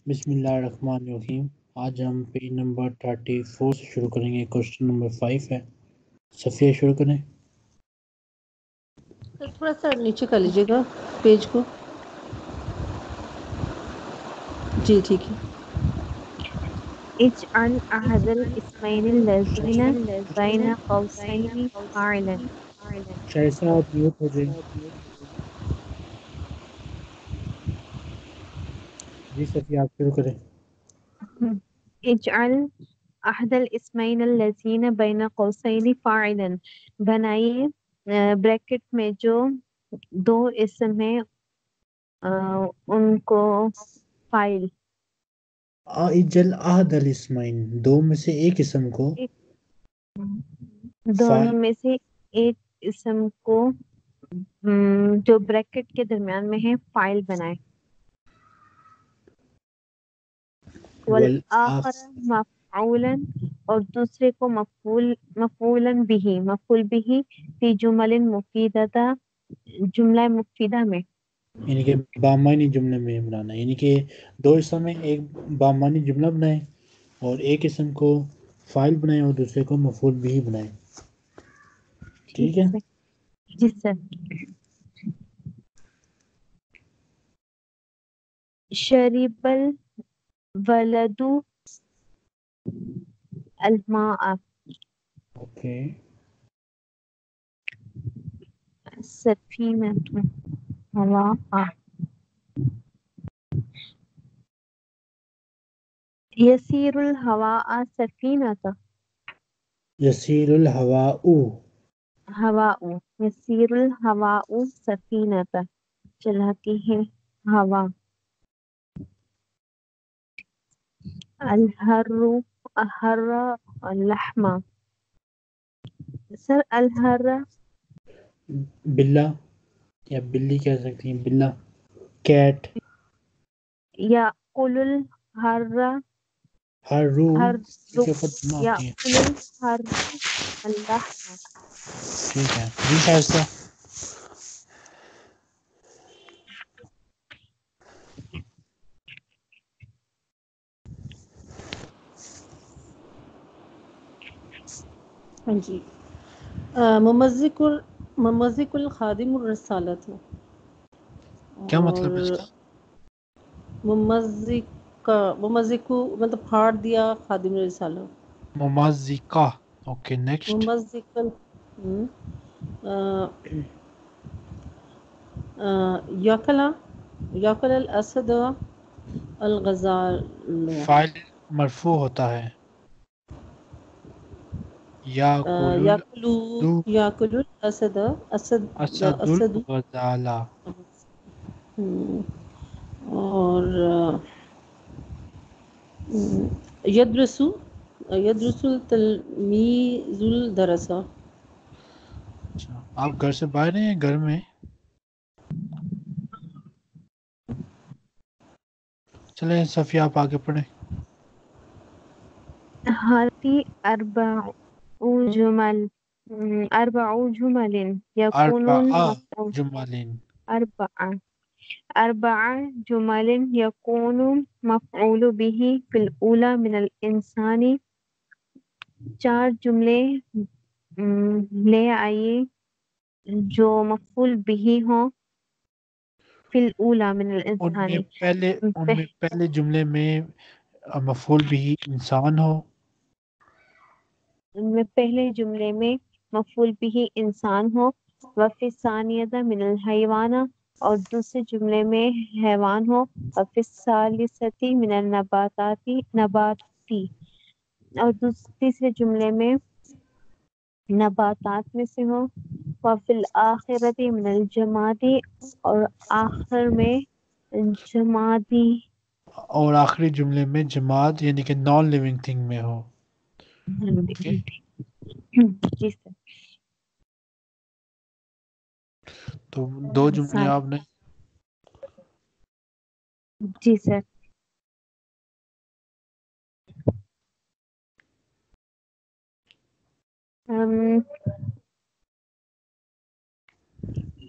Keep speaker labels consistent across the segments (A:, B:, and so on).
A: بسم اللہ الرحمن الرحیم. آج ہم پیج نمبر 34 سے شروع کریں گے. کوشچن نمبر 5 ہے. صفیہ شروع کریں.
B: سر تھوڑا سا نیچے کر لیجیے گا پیج کو. جی ٹھیک ہے.
C: اجعل أحد الاسمين الذين بين قوسين فاعلا.
A: شاہ صاحب میوٹ ہو جائیں. جی صفیہ آپ شروع کریں.
C: اجعل أحد الاسمين الذين بين قوسين فاعلا. بنائیے بریکٹ میں جو دو اسم ہیں ان کو فائل.
A: اجل احد الاسمین، دو میں سے ایک اسم کو
C: دونوں میں سے ایک اسم کو جو بریکٹ کے درمیان میں ہے فائل بنائے. والآخر مفعولا، اور دوسرے کو مفعولا بھی فی جمل مفیدہ، جملہ مفیدہ میں.
A: یعنی کہ بامانی جملے میں بنانا ہے. یعنی کہ دو اسم میں ایک بامانی جملہ بنائیں اور ایک اسم کو فائل بنائیں اور دوسرے کو مفعول بھی بنائیں. ٹھیک ہے.
C: جی سر. شرب الولد الماء.
A: اوکے.
C: سفینۃ ہوا. یسیر الہواء سفینۃ.
A: یسیر الہواء.
C: ہواء. یسیر الہواء سفینۃ، چلاتی ہے ہوا. الحر احر اللحم. سر الحر
A: بلہ یا بلی کہہ سکتی ہیں. بلہ، کیٹ.
C: یاکل الحر
A: ہر رو
C: ہر
A: اس کے اوپر جمع ہوتی ہے.
C: یاکل الحر اللحم.
A: ٹھیک ہے. جی شائستہ.
B: ہاں جی. ممزق الخادم الرسالت.
A: کیا
B: اور
A: مطلب اس کا؟
B: ممزق مطلب پھاڑ دیا خادم الرسالہ.
A: ممزقہ. Okay next.
B: ممزق یاکل الاسد الغزال.
A: فائل مرفوع ہوتا ہے.
B: یاکل الاسد
A: اسد الغزالہ.
B: اور یدرس التلمیذ الدرس.
A: اچھا آپ گھر سے باہر ہیں یا گھر میں؟ چلیں صفیہ آپ آگے پڑھیں.
C: ہاتی اربع جمل یکون مفعول.
A: جمالین.
C: اربع جمل یکون مفعول به فی الاولى من الانسان. چار جملے لے آئیے جو مفعول به ہوں فی الاولى من الانسان.
A: ان میں پہلے جملے میں مفعول بھی انسان ہو.
C: ان میں پہلے جملے میں مفعول به انسان ہو. وفی الثانیۃ من الحیوان، اور دوسرے جملے میں حیوان ہو. وفی الثالثۃ من نباتی، اور تیسرے جملے میں نباتات میں سے ہو. وفی الآخرۃ من الجماد، اور آخر میں جمادی.
A: اور آخری جملے میں جماد یعنی کہ نان لیونگ تھنگ میں ہو. Okay.
C: جی سر.
A: تو دو جملے آپ نے.
C: جی سر.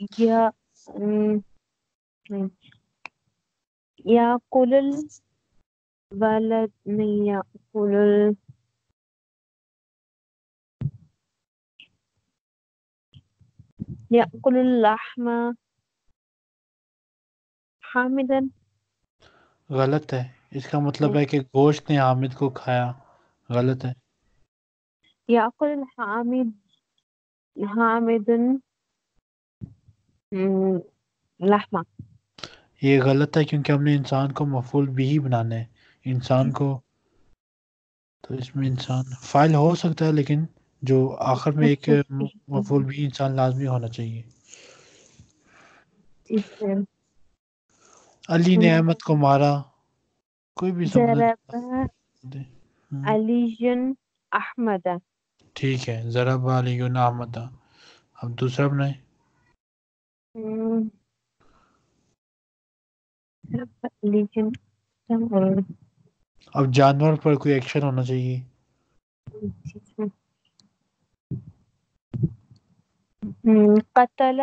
C: یا ولد نہیں یأکل اللحم حامدا
A: غلط ہے، اس کا مطلب ہے کہ گوشت نے حامد کو کھایا، غلط ہے۔
C: یأکل الحامد حامد لحمہ
A: یہ غلط ہے کیونکہ ہم نے انسان کو مفعول بھی بنانا ہے، انسان کو، تو اس میں انسان فاعل ہو سکتا ہے لیکن جو آخر میں ایک مفعول بھی انسان لازمی ہونا چاہیے۔ علی نے احمد کو مارا، کوئی بھی سمجھ
C: ضرب
A: دے۔
C: علی احمد
A: ٹھیک ہے، ضرب علی احمد۔ اب دوسرا بنائیں۔
C: علی
A: اب جانور پر کوئی ایکشن ہونا چاہیے۔
C: قتل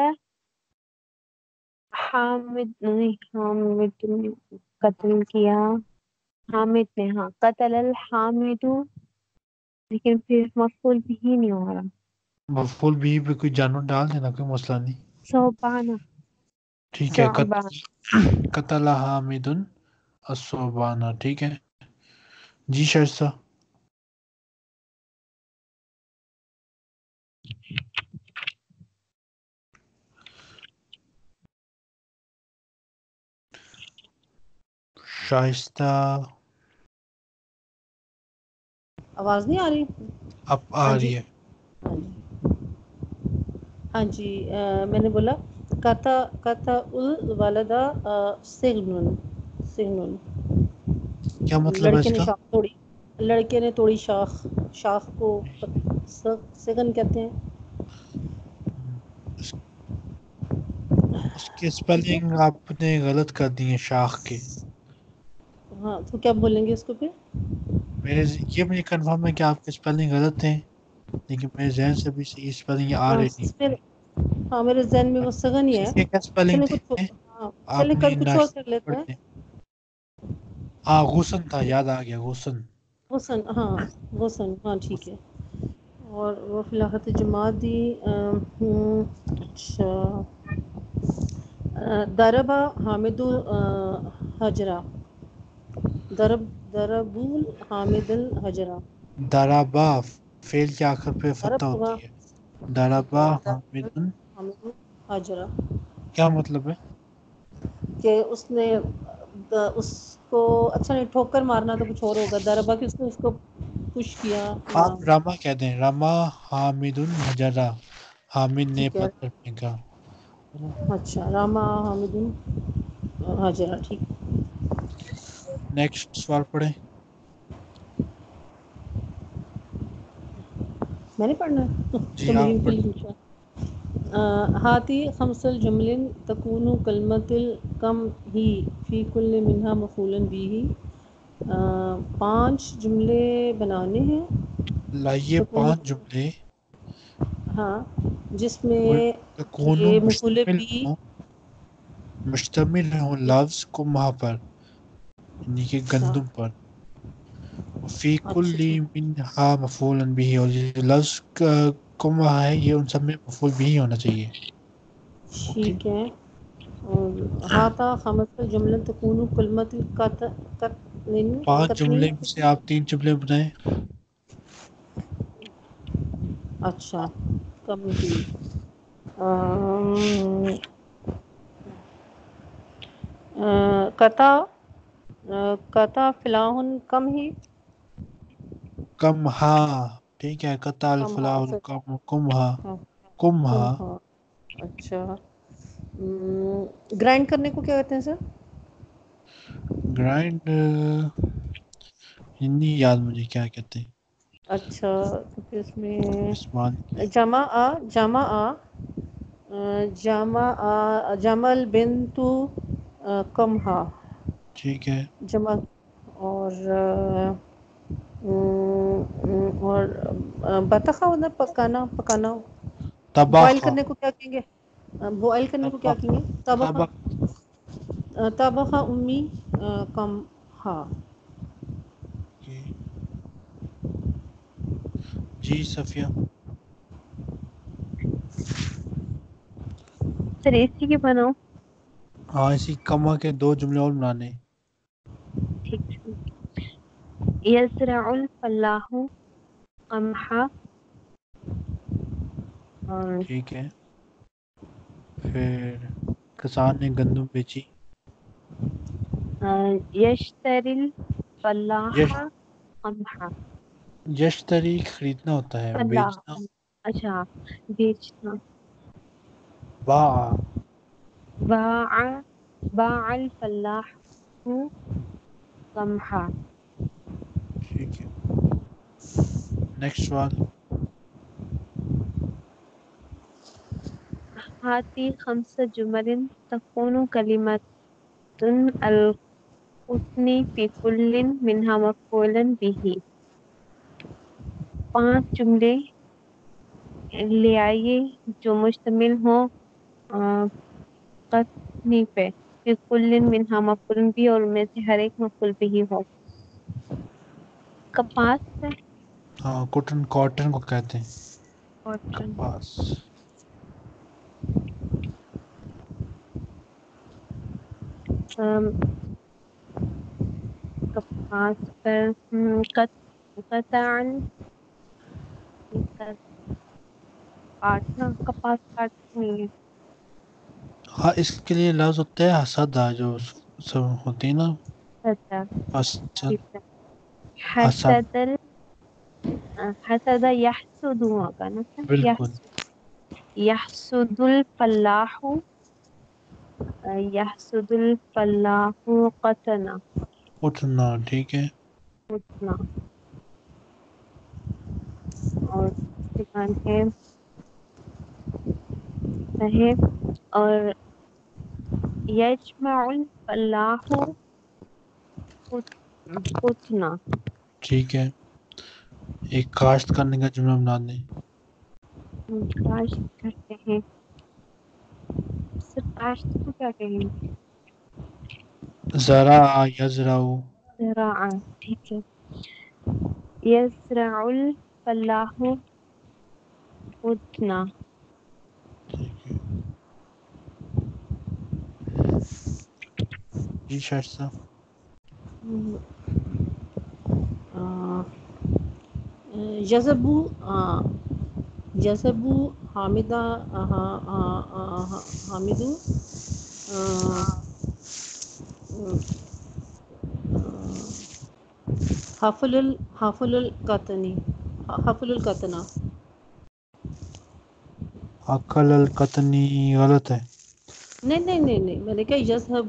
C: حامد نہیں حامد نے قتل کیا حامد نے ہاں قتل الحامد لیکن پھر مفعول بھی نہیں ہو رہا
A: مفعول بھی پہ کوئی جانور ڈال دینا، کوئی مسئلہ نہیں۔
C: صوبانہ
A: ٹھیک ہے،
C: صعبان
A: قتل حامد الصوبانہ، ٹھیک ہے جی شائستہ۔ شائستہ
B: آواز نہیں آ رہی؟
A: اب آ
B: ہاں جی
A: رہی ہے۔
B: ہاں جی میں نے بولا کتا الولدہ سگنن سگنن،
A: کیا مطلب ہے
B: لڑکے
A: اس
B: نے
A: کا؟
B: شاخ توڑی، لڑکے نے توڑی شاخ کو سگن کہتے ہیں۔
A: اس اس کے
B: ٹھیک ہے،
A: سپیلنگ آپ نے غلط کر دی ہیں، شاخ کے۔
B: ہاں تو کیا بولیں گے اس کو پھر؟
A: یہ مجھے کنفرم ہے کہ آپ کے سپیلنگ غلط ہیں، لیکن میرے ذہن سے بھی صحیح سپیلنگ آ رہی نہیں
B: پھر ہاں میرے ذہن میں وہ سگن ہی ہے۔
A: اس کے کیا سپیلنگ
B: چلیں
A: تھے؟
B: ہاں
A: آپ
B: چلیں
A: نے
B: کچھ اور کر لیتے ہیں۔
A: پڑھتے ہیں۔ ہاں غصن تھا، یاد آ گیا، غصن۔
B: غسن، ہاں غسن، ہاں ٹھیک ہے۔ اور وہ فی الحال جماعت دی اچھا ضرب حامد الحجرہ، ضرب حامد الحجرہ،
A: درابا فعل کے آخر پہ فتح
B: ضرب
A: ہوتی ہے۔ درابا حامد،
B: حامد الحجرہ،
A: کیا مطلب ہے؟
B: کہ اس نے اس کو اچھا نہیں، ٹھوکر مارنا تو کچھ اور ہوگا، ضربہ کہ اس نے اس کو پش کیا۔
A: آپ راما کہہ دیں، راما حامد الحجرہ، حامد نے
B: ٹھیک ہے،
A: پتھر پھینکا۔
B: اچھا راما حامد حاجرہ، ٹھیک۔
A: نیکسٹ سوال پڑھیں۔
B: میں نے پڑھنا ہے
A: جی
B: تو میری
A: آپ پڑھیں۔
B: فل ہاتی خمس الجمل تکون کلمت الکم ہی فی کل منہا مفعول بھی، 5 جملے بنانے ہیں،
A: لائیے
B: تکون،
A: 5 جملے
B: ہاں جس میں
A: تکون
B: یہ مفعول بھی،
A: مشتمل ہوں لفظ کمہا پر، یعنی کہ
B: اچھا
A: گندم پر، فی کل
B: اچھا ٹھیک
A: منہا مفعول بھی، اور یہ لفظ کمہا ہے یہ ان سب میں مفعول بھی ہونا چاہیے۔ اوکے،
B: ٹھیک ہے۔ اور ہاتا خمس الجمل تکون کلمت قتل
A: 5
B: قتنی،
A: جملے میں سے آپ 3 جملے بنائیں۔
B: اچھا کم ہی قطع قطع فلاح کم ہی،
A: کم ہا، ٹھیک ہے، قطع
B: کم ہا
A: الفلاح
B: سے،
A: الکم کمہا،
B: ہاں کم
A: کمہا۔
B: ہا، اچھا گرائنڈ کرنے کو کیا کہتے ہیں سر؟
A: گرائنڈ نہیں یاد مجھے کیا کہتے ہیں
B: اچھا تو پھر اس میں
A: استعمال کی۔
B: جمع البنت کمہا،
A: ٹھیک ہے،
B: جمع، اور بطخہ ہونا پکانا بوائل
A: طبخہ،
B: کرنے کو کیا کہیں گے؟ بوائل کرنے کو کیا
A: طبخ
B: کہیں گے؟ طبخہ،
A: طبخ
B: طبخہ امی کم ہا،
A: جی صفیہ.
C: سر اسی کے بناؤ.
A: ہاں اسی کما کے 2 جملے اور بنانے.
C: ٹھیک ہے. یزرع الفلاح قمحا، اور
A: ٹھیک ہے. پھر کسان نے گندم بیچی.
C: یشتری الفلاح
A: یش
C: قمحا.
A: یشتری خریدنا ہوتا ہے،
C: فلاح،
A: بیچنا
C: اچھا بیچنا.
A: باع.
C: باع، باع الفلاح قمحا.
A: ٹھیک ہے. نیکسٹ سوال.
C: هاتي 5 جمل تكون كلمة القطن في كل منها مفعول به. 5 جملے لے آئیے جو مشتمل ہوں قطنی پہ، فی کل منها مفعول بھی، اور ان میں سے ہر ایک مفعول بھی ہو. کپاس ہے.
A: ہاں کاٹن کو کہتے ہیں
C: کاٹن.
A: کپاس.
C: کپاس پر قطعاً کاٹنا. کپاس کاٹنی ہے.
A: ہاں اس کے لیے لفظ ہوتا ہے حسد، جو سب ہوتی ہے نا.
C: اچھا
A: حسد.
C: ٹھیک ہے.
A: حسد
C: حسد حسد یحسد ہوگا نا سر.
A: بالکل.
C: یحسد الفلاح، یحسد الفلاح قطنا.
A: اٹھنا. ٹھیک ہے.
C: اتنا. اور دکان ہے ہے. اور یجمع الفلاح قطنا.
A: ٹھیک ہے. ایک کاشت کرنے کا جملہ بنا دیں.
C: کاشت کرتے ہیں. سر کاشت کو کیا کہیں گے؟
A: زرع یزرع.
C: زراعة. ٹھیک ہے. یزرع الفلاح قطنا.
A: ٹھیک ہے. جی شائستہ.
B: یزبو یزبو حامدہ حامدو حفل القطنی حفل القطنہ.
A: عقل القطنی غلط ہے.
B: نہیں میں نے کہا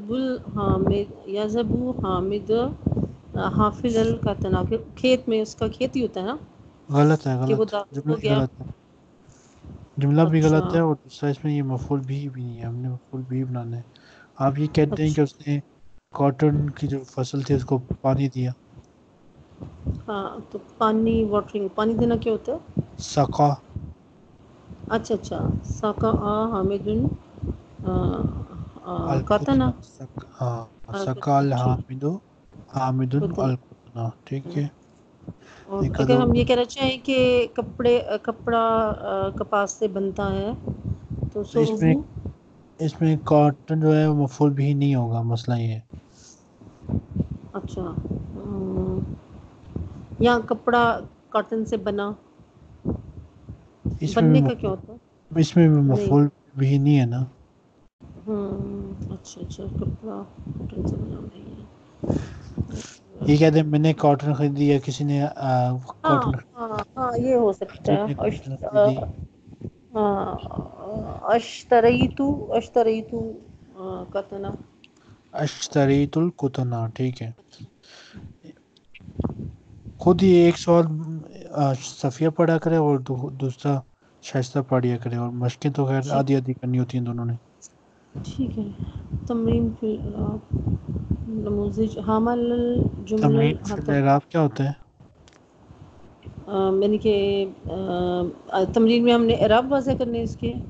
B: یذهب حامد حافظ القطنہ، کھیت میں اس کا کھیتی ہوتا ہے نا،
A: غلط ہے،
B: کہ وہ
A: غلط
B: داخل
A: جملہ
B: ہو
A: ہی
B: گیا.
A: غلط ہے. جملہ بھی
B: اچھا
A: غلط ہے، اور دوسرا اس میں یہ مفعول بھی نہیں ہے. ہم نے مفعول بھی بنانا ہے. آپ یہ کہتے ہیں کہ
B: اچھا.
A: اس نے کاٹن کی جو فصل تھی اس کو پانی دیا.
B: ہاں تو پانی، واٹرنگ، پانی دینا کیا ہوتا ہے؟
A: سقا.
B: اچھا ساکا حامد قطنہ.
A: القطن. ہاں سقا
B: ٹھیک.
A: الحامد حامد
B: قطن.
A: القطن. ٹھیک ہے.
B: اور
A: ایک
B: اگر
A: دو.
B: ہم یہ کہنا چاہیں کہ کپڑا کپاس سے بنتا ہے تو
A: تو
B: صوبو.
A: اس میں کاٹن جو ہے وہ مفعول بھی نہیں ہوگا، مسئلہ یہ ہے.
B: اچھا یہاں کپڑا کاٹن سے بنا،
A: اس میں
B: بننے کا کیا ہوتا
A: بھی اس میں بھی
B: ہے؟ نہیں.
A: مفعول بھی نہیں ہے نا.
B: اچھا کپڑا کاٹن سے بنا نہیں ہے.
A: یہ کہتے ہیں میں نے کاٹن خریدی، یا کسی نے
B: ہاں
A: کاٹن
B: ہاں یہ ہو سکتا
A: مسجد نے کاٹن خریدی.
B: ہے. اشتریتو قطنہ.
A: اشتریت القطن. ٹھیک ہے. خود ہی ایک سوال صفیہ پڑھا کرے اور دوسرا شائستہ پڑھیا کرے، اور مشقیں تو خیر
B: ٹھیک
A: آدھی آدھی کرنی ہوتی ہیں دونوں نے.
B: ٹھیک ہے. تمرین فی نموذج حامل الجمل
A: تمرین فی الاعراب کیا ہوتا ہے؟
B: یعنی کہ تمرین میں ہم نے اعراب واضح کرنے اس کے.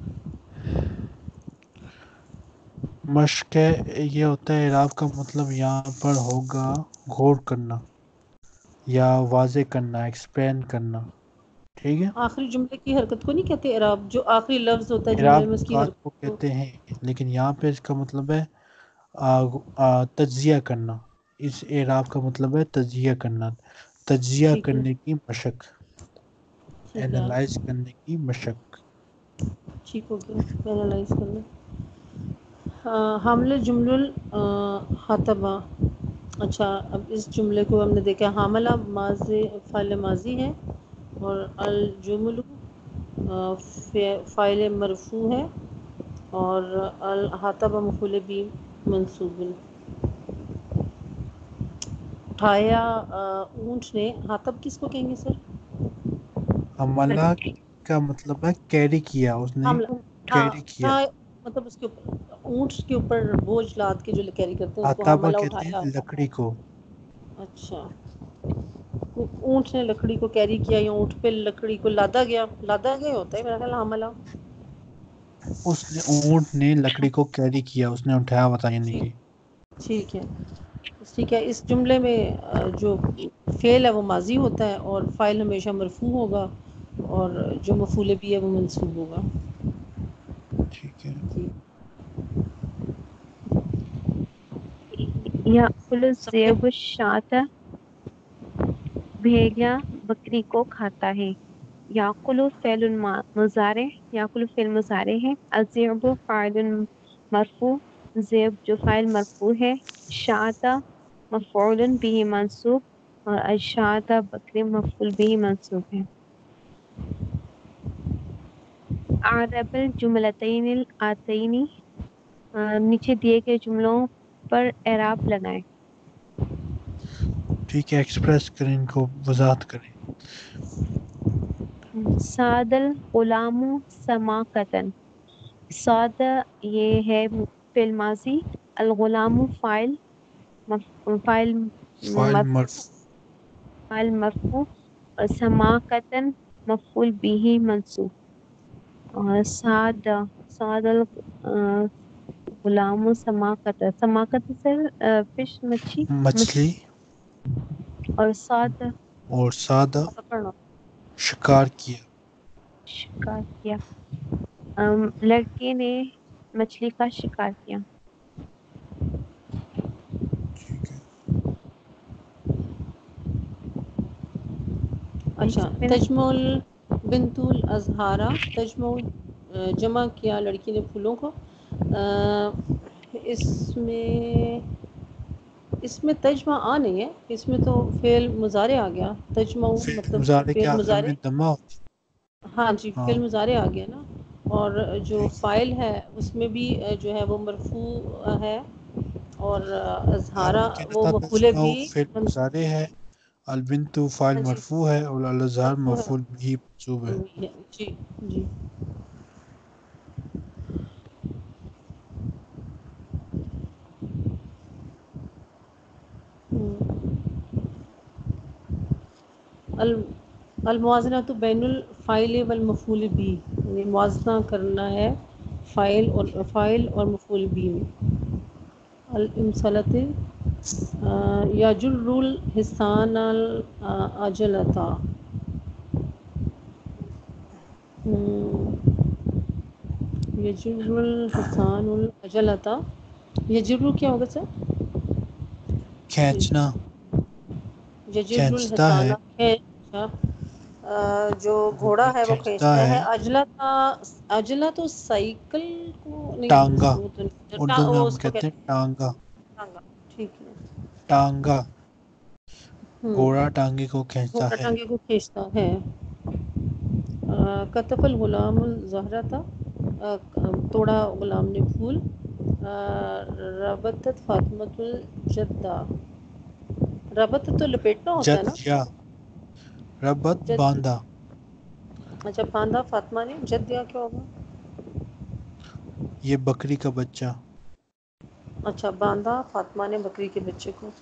A: مشق یہ ہوتا ہے، اعراب کا مطلب یہاں پر ہوگا غور کرنا یا واضح کرنا، ایکسپلین کرنا. ٹھیک ہے.
B: آخری جملے کی حرکت کو نہیں کہتے اعراب؟ جو آخری لفظ ہوتا ہے جملے
A: اعراب
B: میں اس کی
A: بات کو
B: حرکت کو.
A: کہتے ہیں، لیکن یہاں پہ اس کا مطلب ہے تجزیہ کرنا. اس اعراب کا مطلب ہے تجزیہ کرنا، تجزیہ
B: ٹھیک ہے،
A: کرنے کی مشق،
B: ٹھیک ہے،
A: اینالائز کرنے کی مشق.
B: ٹھیک ہو گیا اینالائز کرنا. حاملہ جمل خاطبہ. اچھا، اب اس جملے کو ہم نے دیکھا، حاملہ ماضی فعل ماضی ہے، اور الجمل فاعل مرفوع ہے، اور الخاطبہ مفعول بھی منصوب. اٹھایا اونٹ نے، خاطب کس کو کہیں گے سر؟
A: حملہ کا مطلب ہے کیری کیا، اس نے
B: حاملہ. ہاں،
A: کیری کیا.
B: اٹھایا مطلب اس کے اوپر اونٹ کے اوپر بوجھ لاد کے جو کیری کرتے ہیں اس کو
A: عتابہ
B: حاملہ
A: کہتے
B: اٹھایا.
A: ہیں لکڑی کو.
B: اچھا، اونٹ نے لکڑی کو کیری کیا، یا اونٹ پہ لکڑی کو لادا گیا. لادا گیا ہوتا ہے میرا خیال حاملہ.
A: اس نے اونٹ نے لکڑی کو کیری کیا، اس نے اٹھایا ہوتا یعنی
B: ٹھیک
A: کہ.
B: ٹھیک ہے ٹھیک ہے. اس جملے میں جو فعل ہے وہ ماضی ہوتا ہے، اور فاعل ہمیشہ مرفوع ہوگا، اور جو مفعول بھی ہے وہ منصوب ہوگا.
A: ٹھیک ہے.
B: جی.
C: یأکل الذئب الشاة، بھیڑیا بکری کو کھاتا ہے. یأکل فعل مضارع، یأکل فعل مضارع ہے. الذئب فاعل مرفوع، ذئب جو فاعل مرفوع ہے. شاة مفعول به منصوب، اور الشاة بکری مفعول به منصوب ہے. اعرب الجملتین الآتین، نیچے دیے گئے جملوں پر اعراب لگائیں.
A: ٹھیک ہے، ایکسپریس کریں، ان کو وضاحت کریں.
C: سعد الغلام سماکتن. سعد یہ ہے فعل ماضی، الغلام فاعل، فاعل
A: فائل مرفوع.
C: فاعل مرفوع، اور سماکتن مفعول به منصوب. اور سعد الغلام سماکتن، سماکت سے فش مچھی،
A: مچھلی.
C: اور سعد
A: اور سادہ
B: پکڑنا.
A: شکار کیا.
C: شکار کیا. لڑکے نے مچھلی کا شکار کیا.
A: ٹھیک ہے.
B: اچھا،
C: اس میں
B: تجمع بنت الازہارا، تجمع جمع کیا لڑکی نے پھولوں کو. اس میں تجمع نہیں ہے، اس میں تو فعل مضارع آ گیا. تجمع
A: فعل
B: مطلب
A: مضارع کے
B: فعل
A: آخر
B: مضارع.
A: میں دمہ ہوتی.
B: ہاں جی،
A: ہاں
B: فعل مضارع آ گیا نا. اور جو
A: ٹھیک.
B: فاعل ہے اس میں بھی جو ہے وہ مرفوع ہے، اور
A: یار
B: اظہارا
A: میں کہنا
B: وہ
A: تھا
B: مفعول
A: تجمع
B: بھی.
A: فعل مضارع ہے، البنت فاعل
B: ہاں جی،
A: مرفوع ہے، اور الازہار
B: مرفوع ہے.
A: مفعول بھی منصوب ہے.
B: جی جی. الموازنہ بین الفاعل والمفعول بھی، یعنی موازنہ کرنا ہے فاعل اور مفعول بھی میں. الامثلۃ یجر الحصان العجلۃ. یجر الحصان العجلۃ. یجر کیا ہوگا سر؟ جی،
A: کھینچنا.
B: یجر
A: کھینچتا
B: الحصان
A: ہے.
B: کھینچا. جو گھوڑا ہے وہ کھینچتا ہے. اجلا تو سائیکل کو نہیں،
A: ٹانگا.
B: وہ تو نہیں،
A: اردو میں
B: وہ
A: ہم
B: اس کو
A: کہتے ہیں
B: کہتے
A: ٹانگا.
B: ہیں ٹانگا. ٹھیک ہے.
A: ٹانگا. گھوڑا ٹانگے کو کھینچتا
B: گھوڑا
A: ہے.
B: ٹانگے کو کھینچتا ہے. کتف الغلام الزہرۃ، توڑا غلام نے پھول. ربطت فاطمۃ الجدہ. ربط تو لپیٹنا ہوتا ہے
A: جد
B: نا.
A: یا ربط
B: جد،
A: باندھا.
B: اچھا باندھا فاطمہ نے. جد یا کیا ہوگا؟
A: یہ بکری کا بچہ.
B: اچھا، باندھا فاطمہ نے بکری کے بچے کو.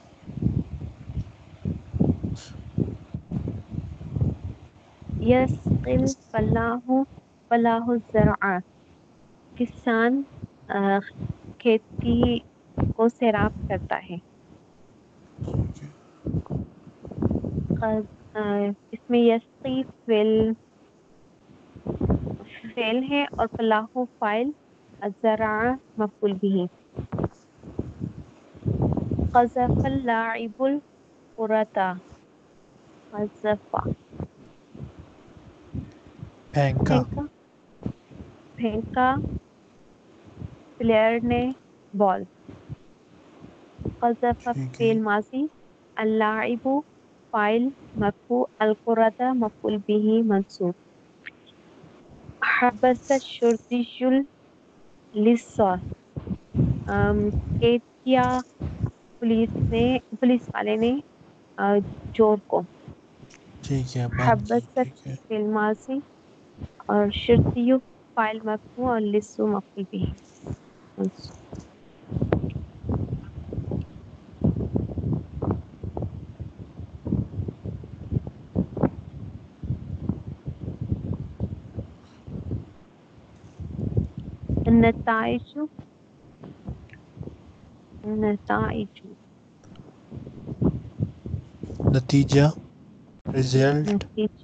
C: یسقی الفلاح الزرع، کسان کھیتی کو سیراب کرتا ہے. اس میں یسقی فعل فعل ہے اور فلاح فاعل، الزرع مفعول به. قذف اللاعب الكرة. قذف
A: پھینکا.
C: پھینکا. پھینکا پلیئر نے بال. قذف
A: ٹھیک ہے.
C: فعل ماضی، اللاعب فاعل مرفوع، الكرة مفعول به منصوب. حبس الشرطي اللص. قید کیا پولیس والے نے چور کو.
A: ٹھیک ہے بند کی.
C: حبس
A: ٹھیک ہے.
C: فعل ماضی اور شرطی فاعل مرفوع اور لص مفعول به منصوب. النتائج. النتائج
A: نتیجہ. رزلٹ.
C: نتیجہ.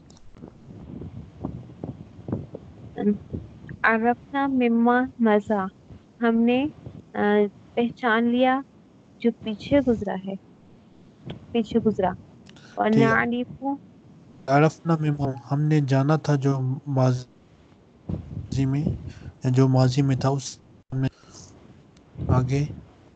C: عرفنا مما مضى. ہم نے پہچان لیا جو پیچھے گزرا ہے، پیچھے گزرا. اور
A: ٹھیک ہے.
C: نعرف
A: عرفنا مما ہم نے جانا تھا جو ماضی میں جو ماضی میں تھا اس میں. آگے.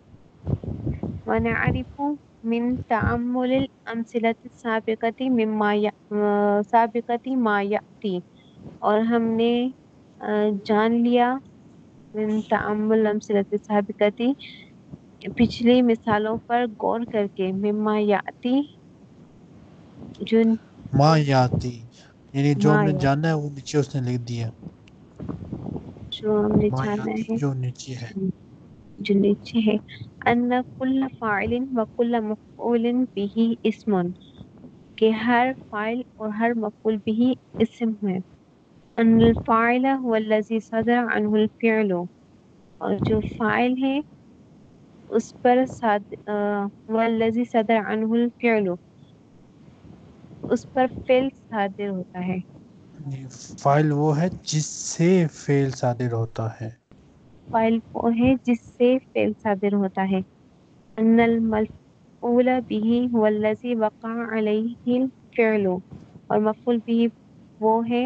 C: ونعرف من تأمل الأمثلة السابقة سابقة ما يأتي. اور ہم نے جان لیا من تأمل الأمثلة السابقة پچھلی مثالوں پر غور کر کے، مما یاتی جو
A: ما یاتی یعنی جو
C: ما
A: ہم نے
C: یا
A: جانا ہے وہ نیچے اس نے لکھ دیا.
C: جو ہم نے
A: ما
C: جانا
A: یاتی
C: ہے
A: جو نیچے ہے.
C: جو نیچے ہے. ان کل فاعل و کل مفعول به اسم. کہ ہر فاعل اور ہر مفعول به اسم ہے. ان الفاعل هو الذي صدر عنه الفعل. اور جو فاعل ہے اس پر والذی صدر عنہ الفعل اس پر فعل صادر ہوتا ہے.
A: فائل وہ ہے جس سے فعل صادر ہوتا ہے.
C: فاعل وہ ہے جس سے فعل صادر ہوتا ہے. ان المفعول به هو الذي وقع عليه الفعل. اور مفعول به وہ ہے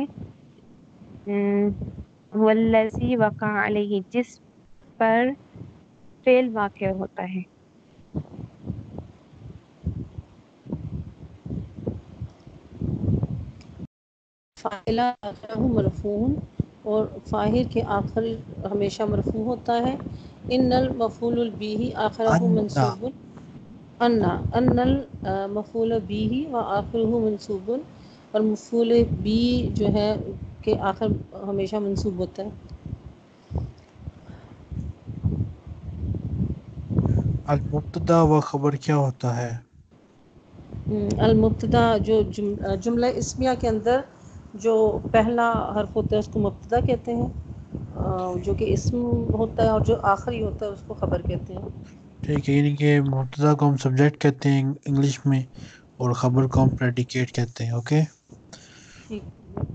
C: هو الذي وقع عليه جس پر فعل واقع ہوتا ہے.
B: فاعلہ آخرہ مرفوع اور فاعل کے آخر ہمیشہ مرفوع ہوتا ہے. ان المفعول به آخرہ
A: انا.
B: منصوب. ان المفعول به و آخرہ منصوب. اور مفعول بی جو ہے کہ آخر ہمیشہ منصوب ہوتا ہے.
A: المبتدا و خبر کیا ہوتا ہے؟
B: المبتدا جو جملہ اسمیہ کے اندر جو پہلا حرف ہوتا ہے اس کو مبتدا کہتے ہیں، جو کہ اسم ہوتا ہے، اور جو آخری ہوتا ہے اس کو خبر کہتے ہیں.
A: ٹھیک ہے. یعنی کہ مبتدا کو ہم سبجیکٹ کہتے ہیں انگلش میں اور خبر کو ہم پریڈیکیٹ کہتے ہیں. اوکے.
B: ٹھیک.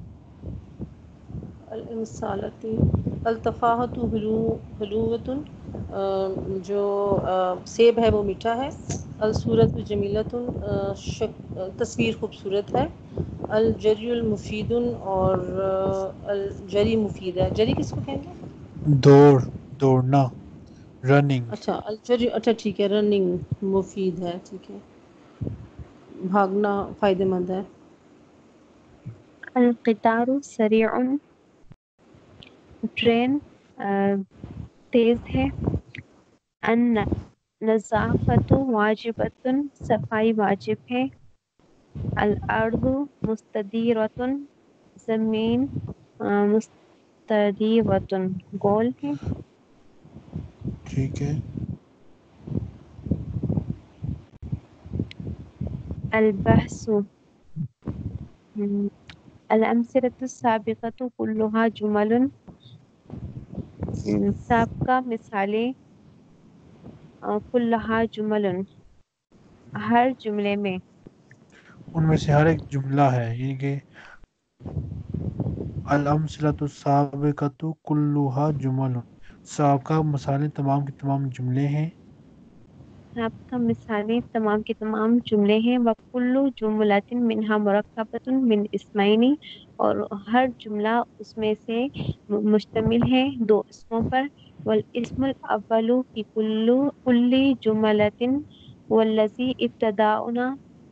B: الانصالتی التفاحت حلوۃ. جو سیب ہے وہ میٹھا ہے. الصورت جمیلۃ. تصویر خوبصورت ہے. الجری المفید اور الجری مفید ہے. جری کس کو کہیں گے؟
A: دوڑنا. رننگ.
B: اچھا الجری. اچھا ٹھیک ہے. رننگ مفید ہے. ٹھیک ہے. بھاگنا فائدہ مند ہے.
C: القطار سریع. ٹرین تیز ہے. ان نظافت واجبۃ. صفائی واجب ہے. الارض مستدیرۃ. زمین مستدیرۃ گول ہے.
A: ٹھیک ہے.
C: البحث. الأمثلة السابقة كلها جمل. سابقہ مثالیں کلها جمل ہر جملے میں.
A: ان میں سے ہر ایک جملہ ہے. یعنی کہ الامثلۃ السابقۃ کلھا جمل، سابقہ مثالیں تمام کے تمام جملے ہیں.
C: آپ کا مثالیں تمام کے تمام جملے ہیں. وَكُلُّ جُمْلَةٍ مِنْهَا مُرَكَّبَةٌ مِنْ اسمَيْنِ، اور ہر جملہ اس میں سے مشتمل ہے دو اسموں پر. والاسم الاول فی کل جملة والذی ابتدأنا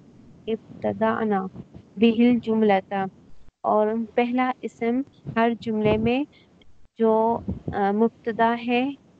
C: به الجملة، اور پہلا اسم ہر جملے میں جو مبتدا ہے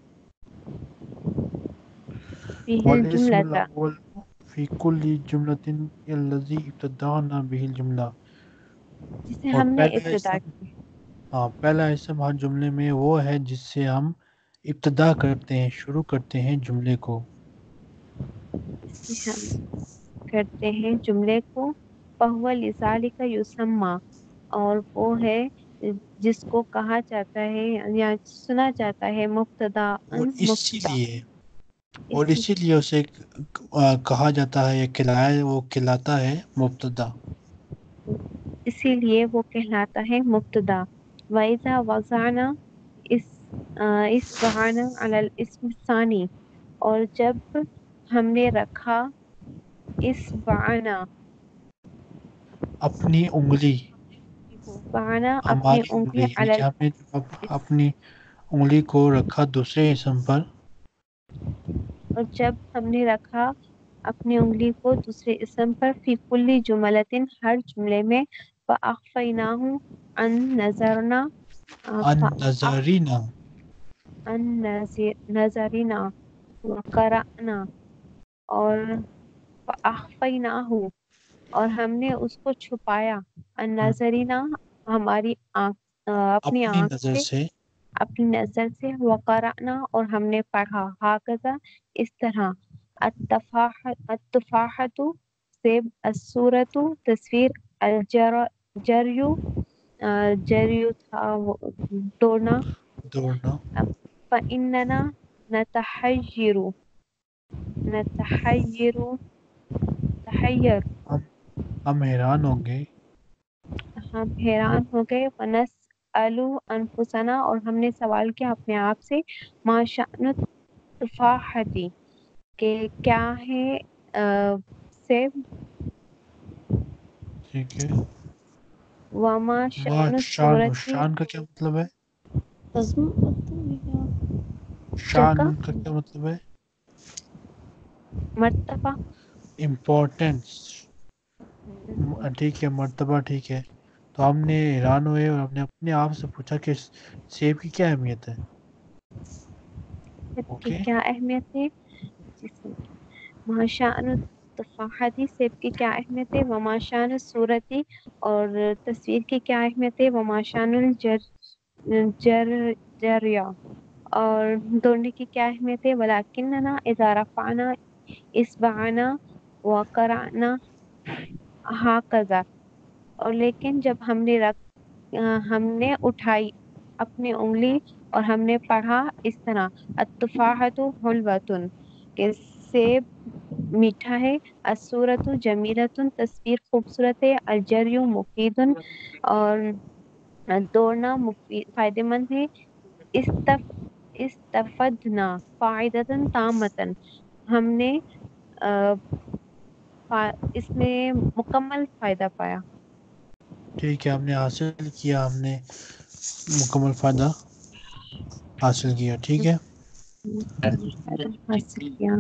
C: به
A: والاسم
C: الجملة،
A: الاول فی کل جملۃ الذی ابتدأنا به الجملہ،
C: جسے
A: اور
C: ہم نے
A: پہلا
C: ابتدا
A: اسم،
C: کی.
A: پہلا اسم ہر جملے میں وہ ہے جس سے ہم ابتدا کرتے ہیں، شروع کرتے ہیں جملے کو.
C: اس سے ہم کرتے ہیں جملے کو. فَهُوَ لِذَلِكَ يُسَمَّى، اور وہ ہے جس کو کہا جاتا ہے یا سنا جاتا ہے مبتدا.
A: اور
C: مبتدا
A: اسی لیے اسے کہا جاتا ہے یا وہ کہلاتا ہے مبتدا.
C: اسی لیے وہ کہلاتا ہے مبتدا. وَإِذَا وَضَعْنَا إِصْبَعَنَا عَلَى الْإِسْمِ الثَّانِي، اور جب ہم نے رکھا إِصْبَعَنَا
A: اپنی انگلی،
C: اپنی
A: ہماری انگلی،
C: انگلیاں
A: یعنی کہ ہم نے اپنی انگلی کو رکھا دوسرے اسم پر.
C: اور جب ہم نے رکھا اپنی انگلی کو دوسرے اسم پر. فی کل جملۃ، ہر جملے میں. فَأَخْفَيْنَاهُ أَن نَظَرْنَا
A: النظرینہ،
C: نظرنا وقرأنا، اور فَأَخْفَيْنَاهُ، اور ہم نے اس کو چھپایا. النظرینہ، ہماری اپنی
A: اپنی
C: آنکھ
A: نظر
C: سے،
A: سے.
C: اپنی نظر سے. وقرأنا، اور ہم نے پڑھا. ہاکذا، اس طرح. التفاحۃ، سیب. الصورۃ، تصویر. الجري، جری تھا دوڑنا.
A: دوڑنا.
C: فإننا نتحیر،
A: ہم حیران ہوں گے.
C: ہم حیران ہو گئے. ونسأل انفسنا، اور ہم نے سوال کیا اپنے آپ سے. ما شأن التفاحۃ، کہ کیا ہے سیب.
A: ٹھیک ہے.
C: وما شأن
A: شان،
C: الصورۃ،
A: شان کا کیا مطلب ہے؟
C: کیا
A: شان
C: کا
A: کا کیا مطلب ہے؟
C: مرتبہ.
A: امپورٹنس. ٹھیک ہے، مرتبہ. ٹھیک ہے. تو ہم نے حیران ہوئے اور ہم نے اپنے آپ سے پوچھا کہ سیب کی کیا اہمیت ہے.
C: کی
A: اوکے.
C: کیا اہمیت ہے. ما شأن التفاحۃ، سیب کی کیا اہمیت ہے. وما شأن الصورۃ، اور تصویر کی کیا اہمیت ہے. وما شأن الجریہ، اور دوڑنے کی کیا اہمیت ہے. ولکننا اذا رفعنا اصبعنا وقرأنا ہاکذا، اور لیکن جب ہم نے اٹھائی اپنی انگلی اور ہم نے پڑھا اس طرح. التفاحۃ حلوۃ، کہ سیب میٹھا ہے. الصورۃ جمیلۃ، تصویر خوبصورت ہے. الجری مفید، اور دوڑنا فائدہ مند ہے. استفدنا فائدۃ تامۃ، ہم نے اس میں مکمل فائدہ پایا.
A: ٹھیک ہے، ہم نے حاصل کیا، ہم نے مکمل فائدہ حاصل کیا. ٹھیک ہے.
C: حاصل کیا.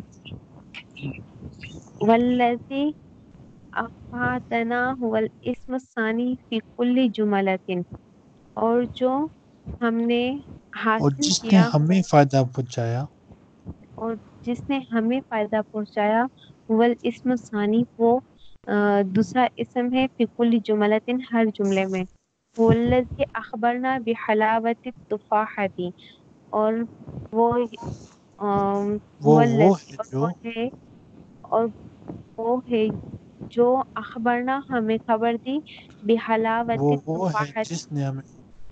C: والذی افادنا هو الاسم الثانی فی کل جملۃ، اور جو ہم نے
A: اور
C: حاصل
A: جس نے
C: کیا،
A: ہمیں فائدہ پہنچایا.
C: اور جس نے ہمیں فائدہ پہنچایا. هو الاسم الثانی، وہ دوسرا اسم ہے. فی کل جملۃ، ہر جملے میں. هو الذی اخبرنا بحلاوۃ التفاحۃ، اور وہ هو
A: وہ
C: الذی،
A: ہے
C: اور
A: جو،
C: وہ ہے، اور وہ ہے جو اخبرنا، ہمیں خبر دی. بحلاوۃ
A: وہ ہے
C: التفاحۃ،
A: جس نے ہمیں.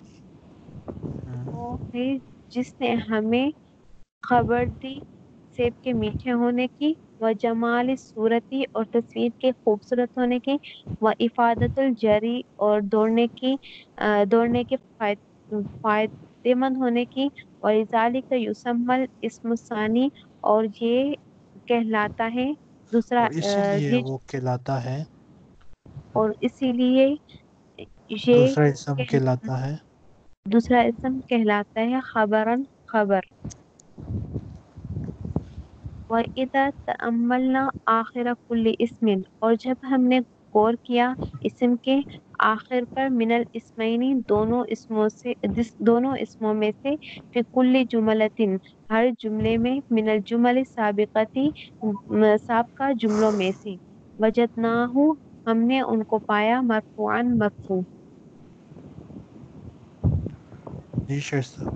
C: وہ ہے جس نے ہمیں خبر دی سیب کے میٹھے ہونے کی. و جمال صورتی اور تصویر کے خوبصورت ہونے کی، و افادت الجری اور دوڑنے کے فائدے مند ہونے کی، اور ذالک یسمى اسم الثانی اور یہ کہلاتا ہے دوسرا
A: اور اسی لیے
C: یہ
A: وہ کہلاتا ہے،
C: اور اسی لیے یہ
A: دوسرا اسم کہلاتا ہے
C: دوسرا اسم کہلاتا ہے خبرن خبر۔ وَإِذَا تَأَمَّلْنَا آخِرَ كُلِّ اسْمٍ اور جب ہم نے غور کیا اسم کے آخر پر، من الاسمین دونوں اسموں میں سے، فی کل جملۃ ہر جملے میں، من الجمل السابقۃ سابقہ جملوں میں سے، وجدناہ ہم نے ان کو پایا مرفوعا مرفوع۔
A: جی شائستہ۔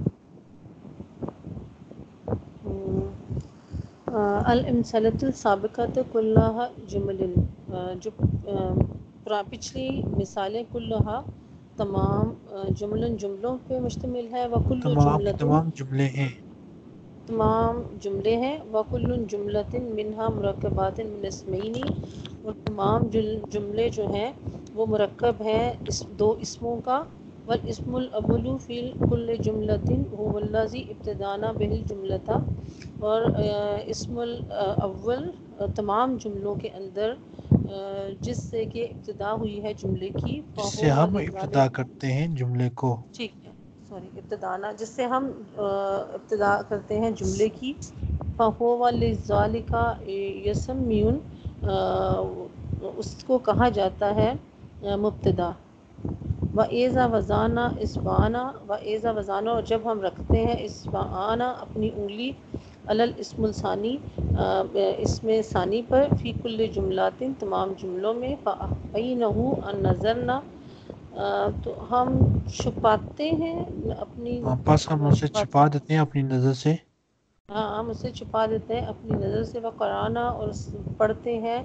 B: الامثلۃ السابقۃ کلھا جمل، جو پچھلی مثالیں کلھا تمام جملوں پہ مشتمل ہے، وکل
A: تمام کے
B: جملۃ
A: تمام جملے ہیں،
B: تمام جملے ہیں، وکل جملۃ منہا مرکبات من اسمین اور تمام جملے جو ہیں وہ مرکب ہیں دو اسموں کا، والاسم الاول فی کل جملۃ هو الذی ابتدانا به الجملۃ اور اسم الاول تمام جملوں کے اندر جس سے کہ ابتدا ہوئی ہے جملے کی،
A: جس سے
B: فہو
A: ہم ابتدا
B: ولذالک،
A: کرتے ہیں جملے کو،
B: ٹھیک ہے، سوری ابتدانا، جس سے ہم ابتدا کرتے ہیں جملے کی، فہو ولذالک یسمیون، اس کو کہا جاتا ہے مبتدا۔ وَإِذَا وَضَعْنَا إِصْبَعَنَا وَإِذَا وَضَعْنَا اور جب ہم رکھتے ہیں إِصْبَعَنَا اپنی انگلی، علی الاسم الثانی اسم ثانی پر، فی کل جملات تمام جملوں میں، فَأَخْفَيْنَهُ أَن نَظَرْنَا تو ہم چھپاتے ہیں اپنی
A: بس ہم اسے چھپا دیتے ہیں اپنی نظر سے،
B: ہاں ہم اسے چھپا دیتے ہیں اپنی نظر سے، وقرانا اور پڑھتے ہیں،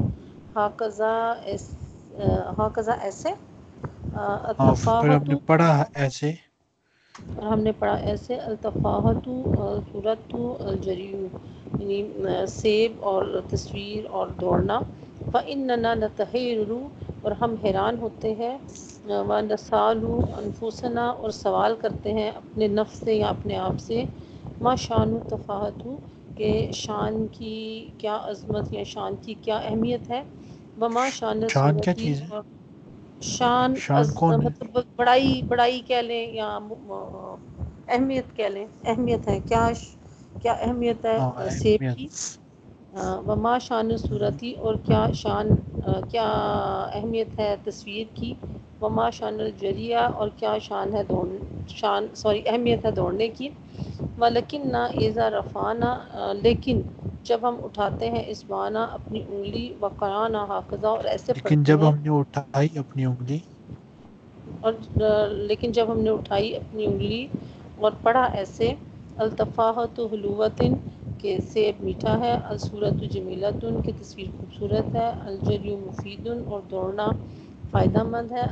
B: ہاکذا ایسے،
A: پھر ہم
B: التفاحت
A: نے پڑھا ایسے،
B: اور ہم نے پڑھا ایسے، التفاحت صورت الجری یعنی سیب اور تصویر اور دوڑنا، فإننا نتحیر اور ہم حیران ہوتے ہیں، ونسأل انفسنا اور سوال کرتے ہیں اپنے نفس سے یا اپنے آپ سے، ما شان تفاحت کہ شان کی کیا عظمت یا شان کی کیا اہمیت ہے، وما شان
A: شان کیا
B: صورتی
A: چیز ہے؟
B: اور شان
A: شان کون ہے؟
B: مطلب بڑائی کہہ لیں یا اہمیت کہہ لیں، اہمیت ہے کیا اہمیت ہے سیب
A: اہمیت،
B: کی، وما شان صورتی اور کیا اہمیت ہے تصویر کی، وما شان الجریہ اور کیا اہمیت ہے دوڑنے کی، ولیکن نہ ایزا رفعنا لیکن جب ہم اٹھاتے ہیں اسبانا اپنی انگلی، وقرانا ہاکذا اور ایسے
A: لیکن
B: پڑھتے
A: جب
B: ہیں،
A: ہم نے اٹھائی اپنی انگلی،
B: اور لیکن جب ہم نے اٹھائی اپنی انگلی اور پڑھا ایسے، التفاحت حلوۃن کہ سیب میٹھا ہے، الصورت جمیلۃن کہ تصویر خوبصورت ہے، الجری مفید اور دوڑنا فائدہ مند ہے،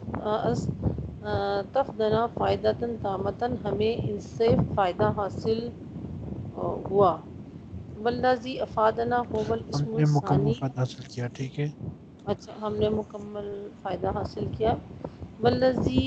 B: تفدنا فائدتاً تامتاً ہمیں ان سے فائدہ حاصل ہوا، والذی افادنا هو
A: ہم
B: الاسم
A: نے مکمل
B: الثانی،
A: فائدہ حاصل کیا، ٹھیک ہے،
B: اچھا ہم نے مکمل فائدہ حاصل کیا، والذی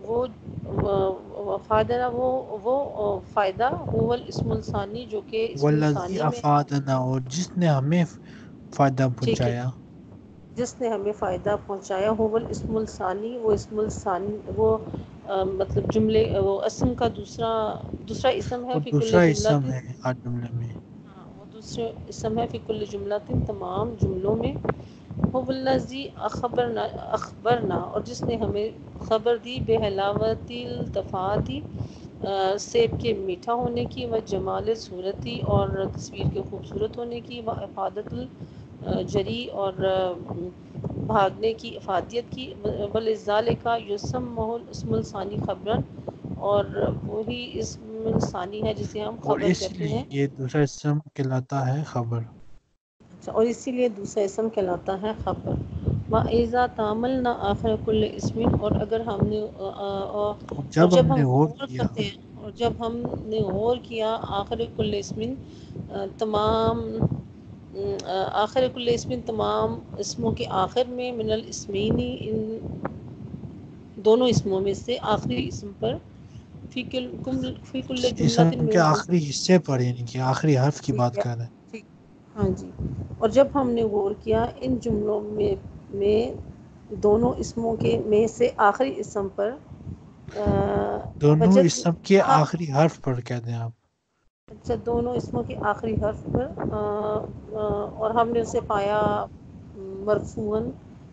B: وہ فائدہ وہ فائدہ هو الاسم الثانی جو کہ اسم
A: والذی
B: الثانی میں ہے،
A: افادنا اور جس نے ہمیں فائدہ
B: ٹھیک ہے،
A: پہنچایا،
B: جس نے ہمیں فائدہ پہنچایا، هو الاسم الثانی وہ اسم الثانی وہ مطلب جملے وہ اسم کا دوسرا اسم ہے،
A: اور
B: فی کل
A: دوسرا
B: جملۃ،
A: اسم ہے ہر جملے میں،
B: ہاں وہ دوسرے اسم ہے، فی کل جملۃ تمام جملوں میں، هو الذی اخبرنا اور جس نے ہمیں خبر دی، بحلاوت التفاحتی سیب کے میٹھا ہونے کی، و جمال صورتی اور تصویر کے خوبصورت ہونے کی، و افادت الجری اور بھاگنے کی افادیت کی، ولذالک یسمى الاسم الثانی خبرا اور وہی اسم ثانی ہے جسے ہم
A: اور
B: خبر
A: اسی
B: کہتے
A: لیے
B: ہیں،
A: یہ دوسرا اسم کہلاتا ہے خبر۔
B: اور اسی لیے دوسرا اسم کہلاتا ہے خبر۔ وَإِذَا تَأَمَّلْنَا آخِرَ كُلِّ اسْمٍ اور اگر ہم نے
A: اور
B: اور
A: جب ہم
B: جب ہم
A: نے غور
B: غور
A: کیا،
B: کرتے ہیں اور جب ہم نے غور کیا آخر کل اسم تمام آخر کل اسم تمام اسموں کے آخر میں من الاسمینی ان دونوں اسموں میں سے آخری اسم پر فی کل جملۃ
A: اسم کے
B: من
A: آخری حصے پر، یعنی کہ آخری حرف کی بات
B: ٹھیک ہے
A: کر رہے ہیں.
B: ٹھیک ہاں جی. اور جب ہم نے غور کیا ان جملوں میں دونوں اسموں کے میں سے آخری اسم پر
A: دونوں
B: وجد
A: اسم کے
B: ہاں
A: آخری حرف پر کہتے ہیں آپ.
B: اچھا دونوں اسموں کے آخری حرف پر اور ہم نے اسے پایا مرفوعاً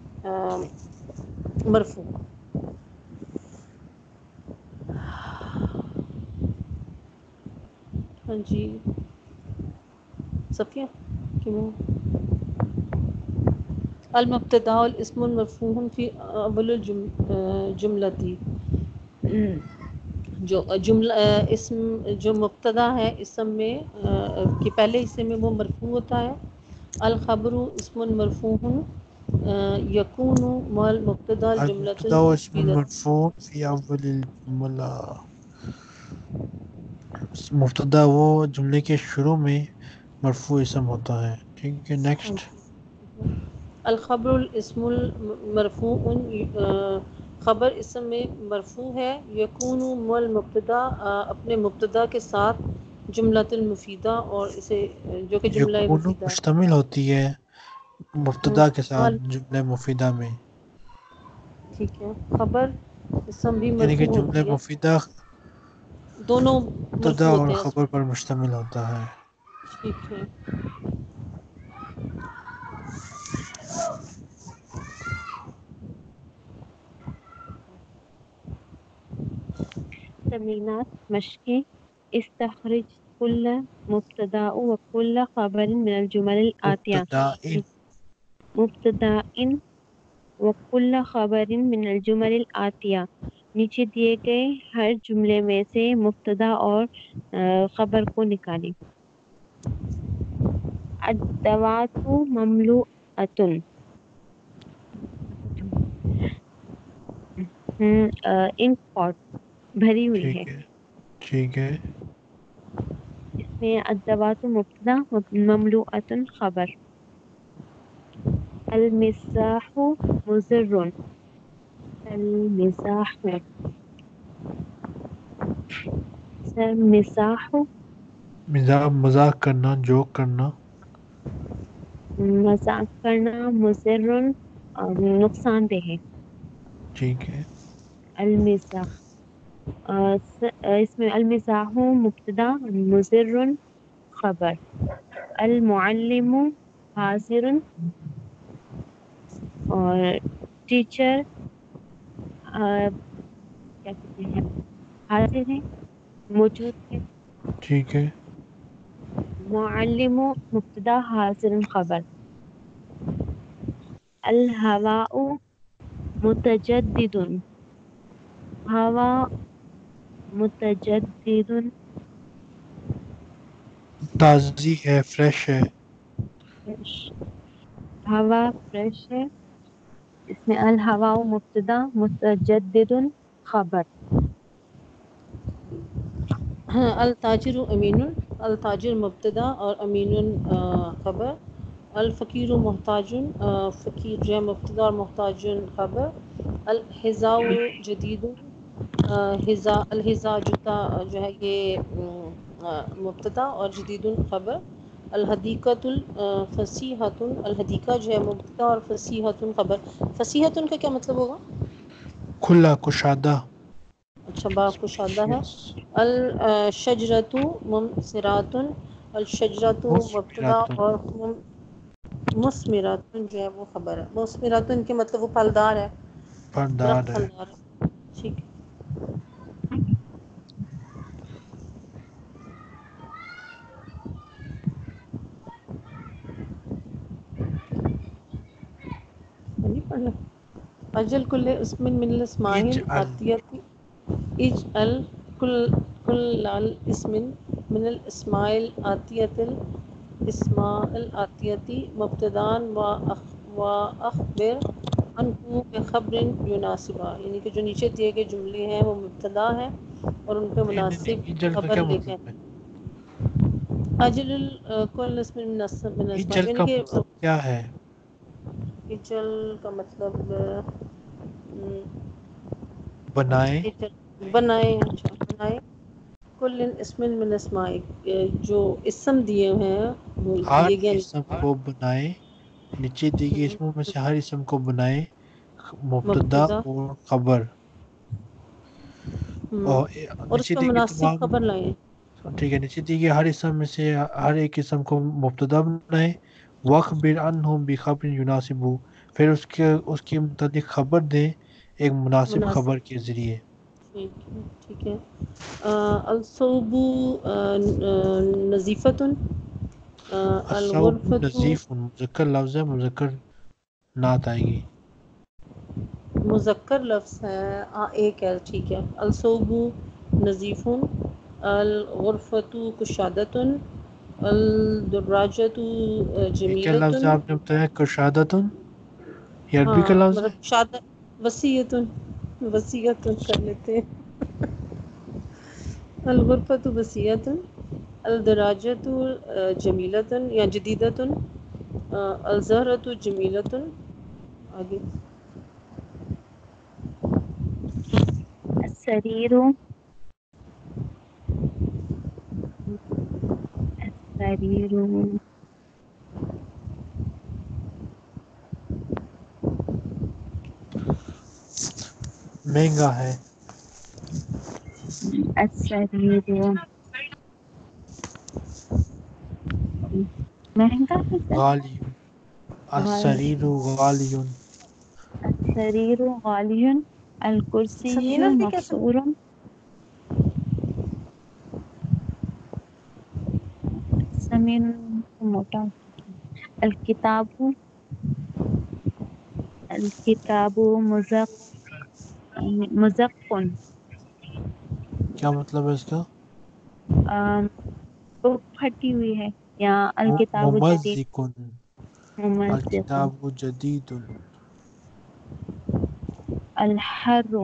B: مرفوع. ہاں جی صفیہ کیوں المبتدا الاسم المرفوع فی اول الجملتی جو جملہ اسم جو مبتدا ہے اسم میں کہ پہلے حصے میں وہ مرفوع ہوتا ہے. الخبر اسم مرفوع یکون مع المبتدا الجملۃ
A: المبتدا اسم
B: المفیدہ.
A: مرفوع فی اول الجملہ، مبتدا وہ جملے کے شروع میں مرفوع اسم ہوتا ہے. ٹھیک ہے، نیکسٹ.
B: الخبر الاسم المرفوع خبر اسم میں مرفوع ہے. یکون مع المبتدا اپنے مبتدا کے ساتھ جملۃ المفیدہ اور اسے جو کہ جملہ
A: یکون
B: مفیدہ
A: مشتمل ہوتی ہے
B: ہے.
A: مبتدا کے ساتھ
B: مال
A: جملہ مفیدہ میں،
B: ٹھیک ہے. خبر اسم بھی
A: یعنی کہ
B: مرفوع
A: جملہ
B: ہوتی ہے،
A: مفیدہ
B: دونوں
A: مبتدا
B: مرفوع
A: اور
B: ہوتے ہیں اس
A: خبر پر مشتمل ہوتا ہے.
B: ٹھیک ہے.
C: تمرینات مشقی استخرج كل مبتدا وكل خبر من الجمل الآتية.
A: مبتدا
C: مبتدا وكل خبر من الجمل الآتية. نیچے دیے گئے ہر جملے میں سے مبتدا اور خبر کو نکالیں. الدوات مملوءۃ. انک پاٹ بھری ہوئی ہے.
A: ٹھیک ہے. ٹھیک ہے.
C: اس میں الدوات مبتدا مملوءۃ خبر. المزاح مضر. المزاح مزاح
A: مذاق کرنا، جوک کرنا.
C: مذاق کرنا مضر نقصان دہ ہے.
A: ٹھیک ہے.
C: المزاح اس میں المزاح مبتدا مضر خبر. المعلم حاضر اور ٹیچر کیا کہتے ہیں حاضر ہے موجود ہے.
A: ٹھیک ہے.
C: معلم مبتدا حاضر خبر. الہواء متجدد. ہوا متجدد
A: تازی ہے، فریش ہے.
C: فریش. ہوا فریش ہے. اس میں الہواء مبتدا متجدد خبر.
B: التاجر امین. التاجر مبتدا اور امین خبر. الفقیر محتاج. فقیر جو ہے مبتدا اور محتاج خبر. الحذاء جدید. الحذاء جوتا جو ہے یہ مبتدا اور جدید خبر. الحدیقۃ الفصیحۃ. الحدیقہ جو ہے مبتدا اور فصیحۃ خبر. فصیحۃ کا کیا مطلب ہوگا؟
A: کھلا، کشادہ.
B: اچھا باغ کشادہ ہے. الشجرۃ ممثرات. الشجرۃ مبتدا
A: مسکرات،
B: اور مثمرات جو ہے وہ خبر ہے. مثمرات کے مطلب وہ پھلدار ہے،
A: پردار
B: درخت
A: ہے.
B: پھلدار ہے. ٹھیک ہے. نہیں پڑھنا. اجل کل اسم من الاسماء
A: اجعل.
B: الآتیۃ. اجعل کل اسم من الاسماء الآتیۃ. الاسماء الآتیۃ مبتدا و اخبر عنہ بخبر یناسبہ. یعنی کہ جو نیچے دیے گئے جملے ہیں وہ مبتدا ہیں اور ان پہ
A: نہیں نہیں
B: مناسب
A: نہیں، اجل کا
B: خبر
A: کیا
B: لے کے.
A: مطلب ہے؟
B: اجل کل اسم من الاسماء،
A: اجل
B: یعنی
A: کا
B: کہ
A: مطلب کیا ہے؟
B: اجل کا مطلب
A: بنائے.
B: اجل بنائے، اچھا بنائے، کل اسم من اسماء، جو اسم دیے ہیں وہ
A: ہر
B: دیے گئے
A: اسم کو بنائے، نیچے دی گئی اسموں میں سے ہر اسم کو بنائے، مبتدا
B: مبتدا
A: اور خبر، اور
B: اور اس
A: نیچے
B: کا
A: دی گئی
B: مناسب
A: تمام.
B: خبر لائیں.
A: ٹھیک ہے، نیچے دی گئی ہر اسم میں سے ہر ایک اسم کو مبتدا بنائے، وَخْبِرْ عَنْهُمْ بِخَبْرٍ يُنَاسِبُهُ، پھر اس کے متعلق خبر دیں ایک مناسب
B: مناسب،
A: خبر کے ذریعے.
B: ٹھیک ہے. الصوب نظیفۃ،
A: الصوب
B: الغرفۃ
A: نظیف، مذکر لفظ ہے، مذکر نعت آئے گی.
B: مذکر لفظ ہے، ایک ہے، ٹھیک ہے. الصوب نظیف، الغرفۃ کشادۃ، الدراجۃ
A: یہ کیا
B: جمیلۃ.
A: لفظ ہے آپ نے بتایا؟ کشادتن، یہ عربی کا
B: ہاں
A: لفظ ہے.
B: مطلب شادہ، وصیۃ، وصیۃ کر لیتے ہیں. الغرفۃ وصیۃ، الدراجۃ جمیلۃ یا جدیدۃ، الزہرۃ جمیلۃ. آگے
C: السریر، السریر،
A: مہنگا ہے.
C: السریر مہنگا ہے سر.
A: غالی، السریر غالی.
C: السریر غالی، الکرسی
B: سمینہ بھی کیسے؟
C: مقصور، سمین موٹا. الکتاب، الکتاب مزق،
A: کیا مطلب ہے اس کا؟
C: بک پھٹی ہوئی ہے، یا الکتاب جدید
A: ممزق،
C: ممزق.
A: الکتاب جدید.
C: الحر،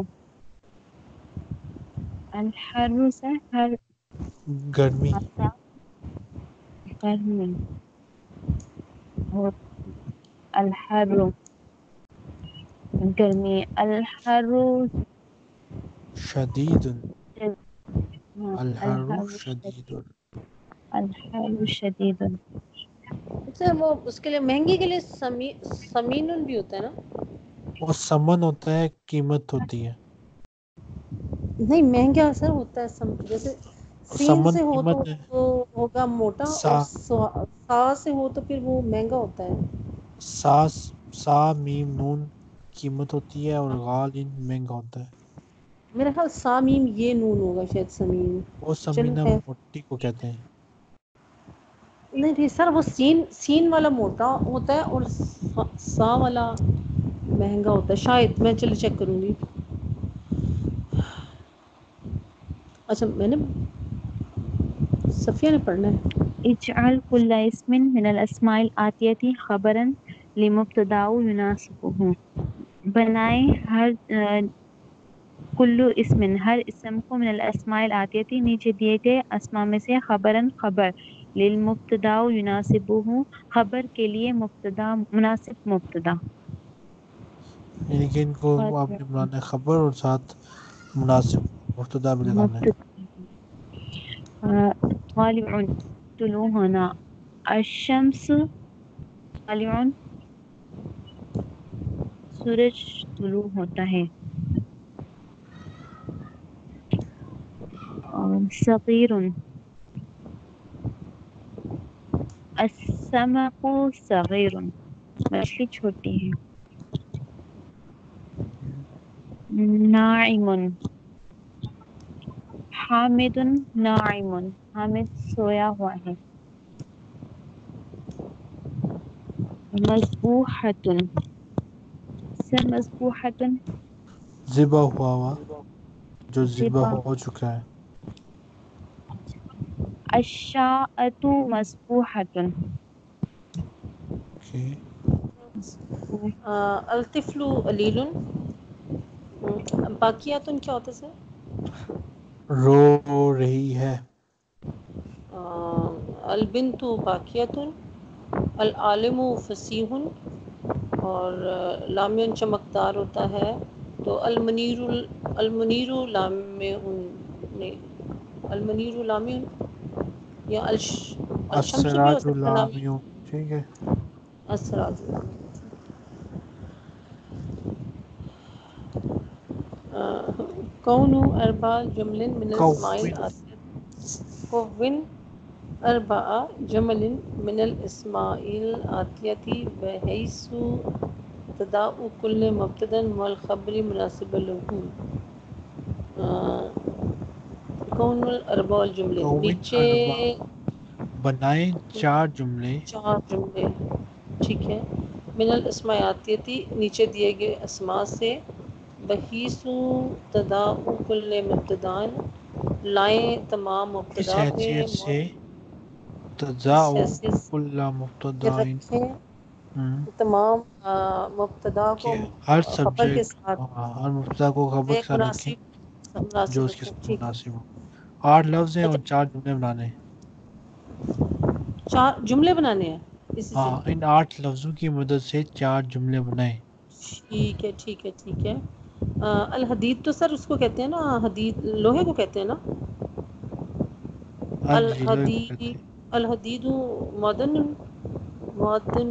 C: الحر سے ہر
A: گرمی.
C: گرمی، اور الحر گرمی. الحر
A: شدید، الحر
C: الحر
A: شدید.
C: الحر شدید.
B: اچھا، وہ اس کے لیے مہنگی کے لیے سمین بھی ہوتا ہے نا؟
A: وہ سمن ہوتا ہے، قیمت ہوتی ہے.
B: نہیں، مہنگا اثر ہوتا ہے جیسے سین
A: سمن
B: سے ہو تو
A: قیمت ہے.
B: وہ ہوگا موٹا،
A: سا
B: اور سا سے ہو تو پھر وہ مہنگا ہوتا ہے.
A: سا میم نون قیمت ہوتی ہے، اور غالین مہنگا ہوتا ہے.
B: میرا خیال سامیم یہ نون ہوگا شاید، سمیم.
A: وہ
B: چلو
A: سمینہ
B: خیر،
A: موٹی کو کہتے ہیں.
B: نہیں نہیں سر، وہ سین والا موٹا ہوتا ہے، اور سا والا مہنگا ہوتا ہے شاید. میں چلے چیک کروں گی. اچھا، میں نے صفیہ نے پڑھنا ہے.
C: اجعل كل اسم من الاسماء الآتیة خبرا لمبتدا يناسبه، بنائے کلو اسم ہر اسم کو، من الاسماء الآتیة نیچے دیے گئے اسماء میں سے، خبرن خبر، للمبتدا يناسبه خبر کے لیے مبتدا مناسب مبتدا.
A: یعنی کہ ان کو آپ نے بنانا ہے خبر، اور ساتھ مناسب مبتدا بھی لگانا ہے.
C: طالع طلوع ہونا، الشمس طالع سورج طلوع ہوتا ہے. صغیر السمك صغیر، مچھلی چھوٹی ہے. ناعم حامد ناعم، حامد سویا ہوا ہے. مذبوحۃ سر، مذبوحۃ
A: ذبح ہوا جو ذبح
C: ذبح.
A: ہو چکا ہے.
C: الشاۃ مذبوحۃ،
A: اوکے.
B: الطفل علیل. باقیاتن کیا ہوتا ہے سر؟
A: رو رہی ہے.
B: البنت باقیۃ، العالم فصیح، اور لامعن چمکدار ہوتا ہے تو المنیر لامعن یا الشمس بھی ہو
A: السراج
B: سکتا ہے لامعن،
A: لامیون، ٹھیک ہے.
B: السراج. کون اربع جمل من الاسماء
A: کوّن،
B: الآتیہ، کون اربع جمل من الاسماء الآتیہ بحیث تداء کل مبتدا والخبر مناسب له. کون الاربع الجمل،
A: کوّن
B: نیچے
A: اربع، بنائیں 4 جملے
B: 4 جملے، ٹھیک ہے، من الاسماء آتیتی نیچے دیے گئے اسماء سے، بحیث تداء کل مبتدان لائیں تمام
A: اس
B: مبتدا پہ،
A: حیثیت سے
B: اس
A: تضاء
B: حیثیت سے
A: کل
B: کہ
A: مبتداء
B: رکھیں تمام مبتدا کو
A: کہ ہر
B: خبر کے
A: سبجیکٹ،
B: ساتھ
A: ہر مبتدا کو خبر کے
B: ایک
A: ساتھ رکھیں جو
B: مناسب
A: اس کے
B: رکھیں،
A: ساتھ
B: ٹھیک ہے.
A: مناسب ہو. 8 لفظ ہیں اور
B: اچھا
A: 4 جملے بنانے ہیں.
B: 4 جملے بنانے ہیں اسی سے،
A: ہاں، ان 8 لفظوں کی مدد سے 4 جملے بنائیں.
B: ٹھیک ہے ٹھیک ہے ٹھیک ہے. الحدید تو سر اس کو کہتے ہیں نا، حدید لوہے کو کہتے ہیں نا.
A: ہاں جی، لوہے کو
B: الحدید،
A: کہتے ہیں.
B: الحدید معدن، معدن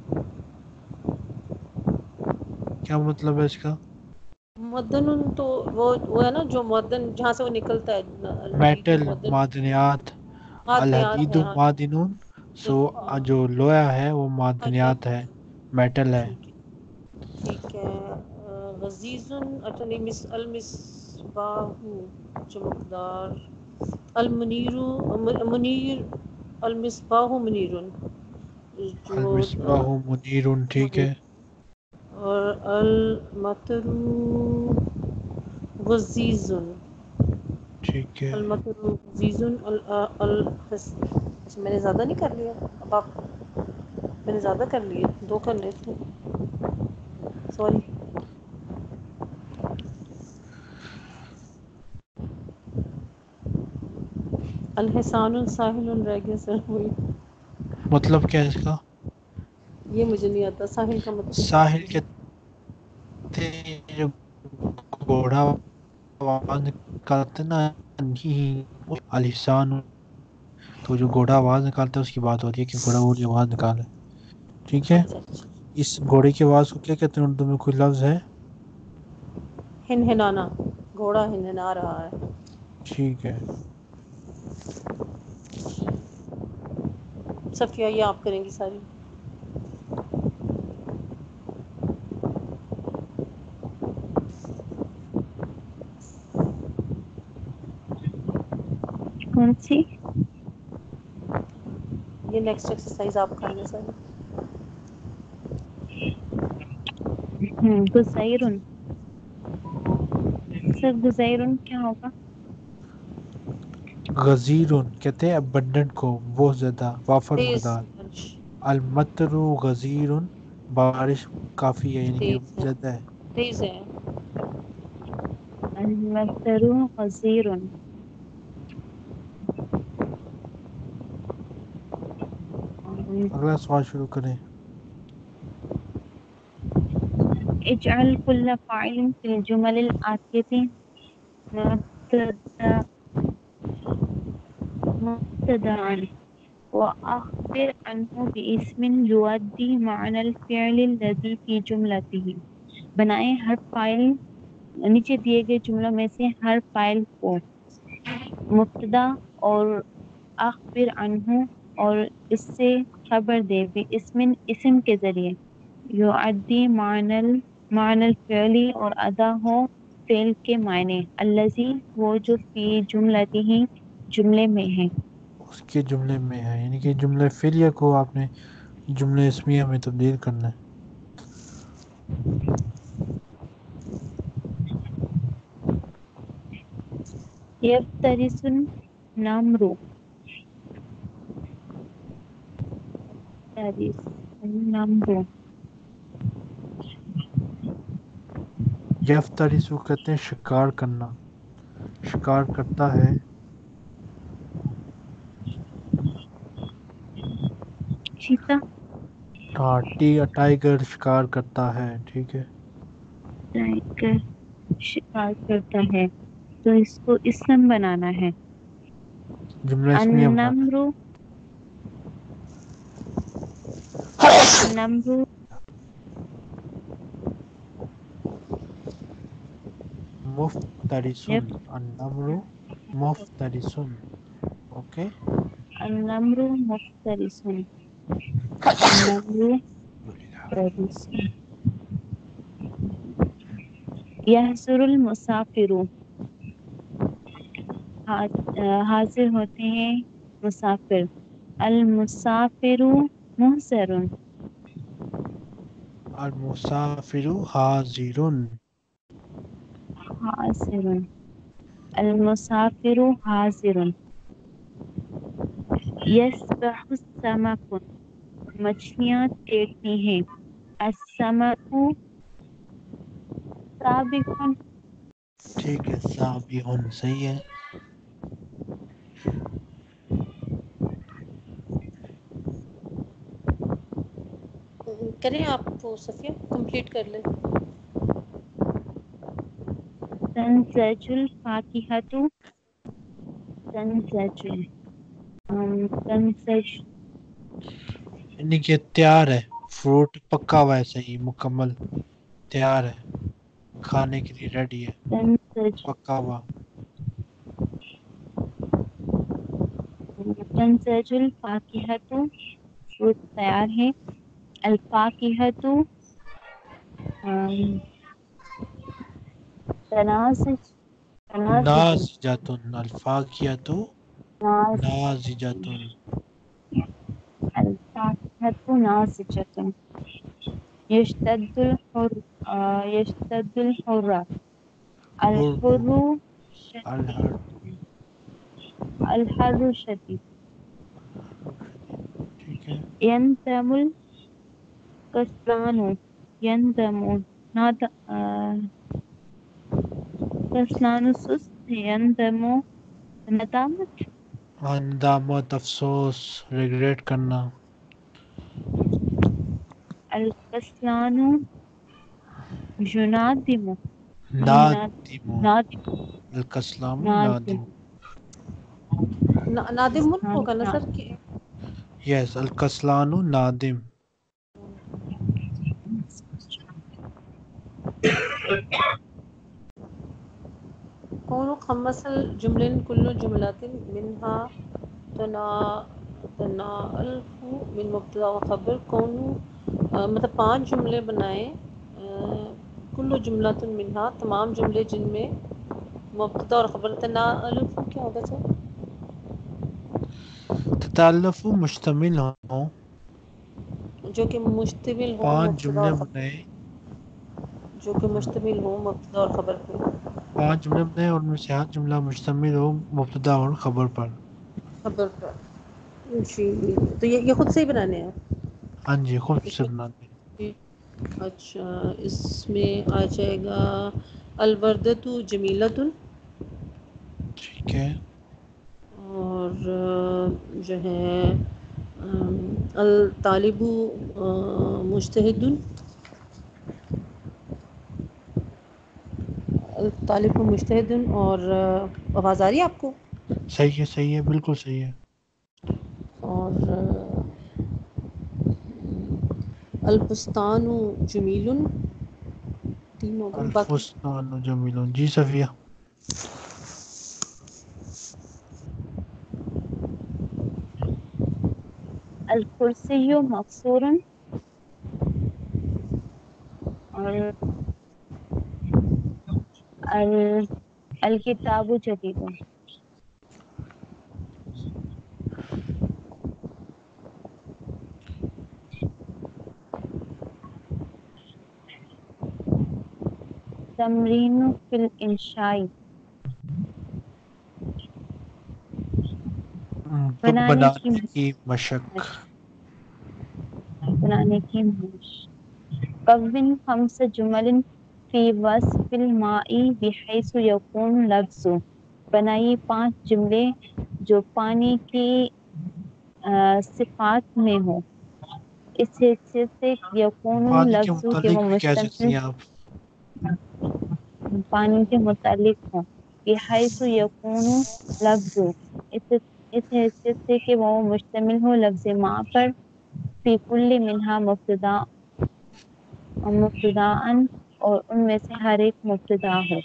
A: کیا مطلب ہے اس کا؟
B: معدن تو وہ ہے نا جو معدن جہاں سے وہ نکلتا ہے، الحدید
A: میٹل،
B: معدن،
A: معدنیات.
B: معدنیات
A: الحدید
B: ہے، ہاں
A: معدنون، سو
B: ہاں
A: جو لوہا ہے وہ
B: اچھا
A: معدنیات ہے، میٹل ہے.
B: ٹھیک ہے ٹھیک ہے. غزیز، اچھا نہیں، المصباح چمکدار، المنیر منیر، المصباح منیر جو
A: المصباح منیر، ٹھیک
B: منیر،
A: ہے.
B: اور المطر غزیز،
A: ٹھیک ہے.
B: المطر غزیز، اچھا میں نے زیادہ نہیں کر لیا اب آپ، میں نے زیادہ کر لیے، 2 کر لیتے، سوری. الحسان ساحل رہ گیا سر، وہی
A: مطلب کیا ہے اس کا؟
B: یہ مجھے نہیں آتا ساحل کا مطلب کیا
A: ساحل
B: ہوتا ہے.
A: کہتے ہیں جو گھوڑا آواز نکالتے نا، الحسان، تو جو گھوڑا آواز نکالتا ہے اس کی بات ہوتی ہے کہ گھوڑا بولی آواز نکالے. ٹھیک ہے.
B: اچھا اچھا.
A: اس گھوڑے کی آواز کو کیا کہتے ہیں اردو میں؟ کوئی لفظ ہے؟
B: ہنہنانا، گھوڑا ہنہنا رہا ہے.
A: ٹھیک ہے.
B: صفیہ یہ آپ کریں گی ساری.
C: کون سی؟
B: یہ نیکسٹ ایکسرسائز آپ کریں گے ساری.
C: گزیرن، سر گزیرن کیا ہوگا؟
A: غزیرون کہتے ہیں ابنڈنٹ کو، بہت زیادہ، وافر
B: تیز
A: مقدار.
B: بارش،
A: المطر غزیرون، بارش کافی ہے، یعنی کہ
B: تیز ہے،
A: زیادہ ہے.
B: تیز ہے.
C: المطر غزیر.
A: اگلا سوال شروع کریں.
C: اجعل كل فاعل في الجمل الآتية مبتدأ وأخبر عنه باسم يؤدي معنى الفعل الذي في جملته. بنائیں ہر فاعل، نیچے دیے گئے جملوں میں سے ہر فاعل کو مبتدا اور اخبر عنہ اور اس سے خبر دے، اسم کے ذریعے، یعدی معنی الفعلی اور ادا ہو فعل کے معنی، الذی وہ جو فی جملتہ جملے میں ہے.
A: اس کے جملے میں ہے، یعنی کہ جملہ فعلیہ کو آپ نے جملہ اسمیہ میں تبدیل کرنا ہے.
C: یفترس النمر، یفترس النمر،
A: یفترس کو کہتے ہیں شکار کرنا، شکار کرتا ہے.
C: چیتا
A: ہاں ٹائیگر شکار کرتا ہے، ٹھیک ہے.
C: ٹائیگر شکار کرتا ہے، تو اس کو اسم بنانا ہے.
A: جملہ اسمیہ بنانا ہے.
C: Al Nimr al Nimr
A: مفترسن، al Nimr مفترسن. Okay.
C: Al Nimr مفترس al Nimr مفترس. یحضر المسافر حاضر ہوتے ہیں مسافر. المسافر محضر
A: المسافر حاضر.
C: حاضر. المسافر حاضر. یسبح السمك مچھلیاں تیرتی ہیں. السمك سابق.
A: ٹھیک ہے، سابحن صحیح ہے.
B: کریں آپ وہ صفیہ کمپلیٹ کر لیں.
C: تنزج الفاکہۃ تنزج تنزج
A: یعنی کہ تیار ہے، فروٹ پکا ہوا ہے، صحیح مکمل تیار ہے، کھانے کے لیے ریڈی ہے،
C: تنزج
A: پکا ہوا.
C: تنزج الفاکہۃ فروٹ تیار ہے. الفاکہۃ تنازج تنازج
A: ناضجۃن، الفاکہۃ ناضجۃن.
C: الفاکہۃ ناضجۃ. یشتد الحر
A: حر،
C: الحر
A: الحر.
C: الحر شدید.
A: ٹھیک ہے.
C: يندم الكسلان يندم کسلان سست. يندم ندامت.
A: ندامت، افسوس، ریگریٹ کرنا.
C: الکسلان ينادم
A: نادم،
C: نادم
A: الکسلام
C: نادم.
A: نادم.
B: نادم ملک
C: کسلان
B: ہوگا نا سر کہ
A: یس، الکسلان نادم.
B: کون خمس الجملن کل جملات منها تناالف من مبتدا و خبر. کون مطلب 5 جملے بنائیں، کل جملات منها تمام جملے جن میں مبتدا اور خبر. تناالف کیا ہوگا سر؟
A: تتالف مشتمل ہوں.
B: جو کہ مشتمل ہو
A: 5
B: مبتدا
A: جملے
B: اور خبر،
A: بنائے.
B: جو کہ مشتمل ہو مبتدا اور خبر پہ.
A: 5 جملے بنائے اور ان میں سے 8 جملہ مشتمل ہو مبتدا اور خبر پر.
B: خبر پر جی. تو یہ خود سے ہی بنانے ہیں
A: ہاں جی، خود
B: اس
A: سے
B: میں.
A: بناتے ہیں.
B: اچھا، اس میں آ جائے گا الوردۃ جمیلۃ،
A: ٹھیک ہے.
B: اور جو ہے الطالب مجتہد. الطالب مجتہد. اور آواز آ رہی ہے آپ کو؟
A: صحیح ہے، صحیح ہے، بالکل صحیح ہے.
B: اور البستان جمیل. 3 ہو گئے باقی.
A: الفستان جمیل. جی صفیہ.
C: الکرسی مقصور. اور الکتاب جدید. تمرین فی الانشاء
A: بک
C: بنانے
A: بنانے کی مشق.
C: بنانے کی مشق. کون خمس جمل فی وصف الماء بحیث یکون لفظ. بنائیے 5 جملے جو پانی کی صفات میں ہو. اس حصے سے یکون
A: پانی کے
C: لفظ کے
A: متعلق
C: وہ
A: بھی کہہ سکتی
C: مشتمل
A: ہیں آپ.
C: پانی کے متعلق ہوں بحیث یکون لفظ اس حیثیت سے کہ وہ مشتمل ہو لفظ ما پر فی کل منہا مبتداءً اور ان میں سے ہر ایک مبتدا ہو.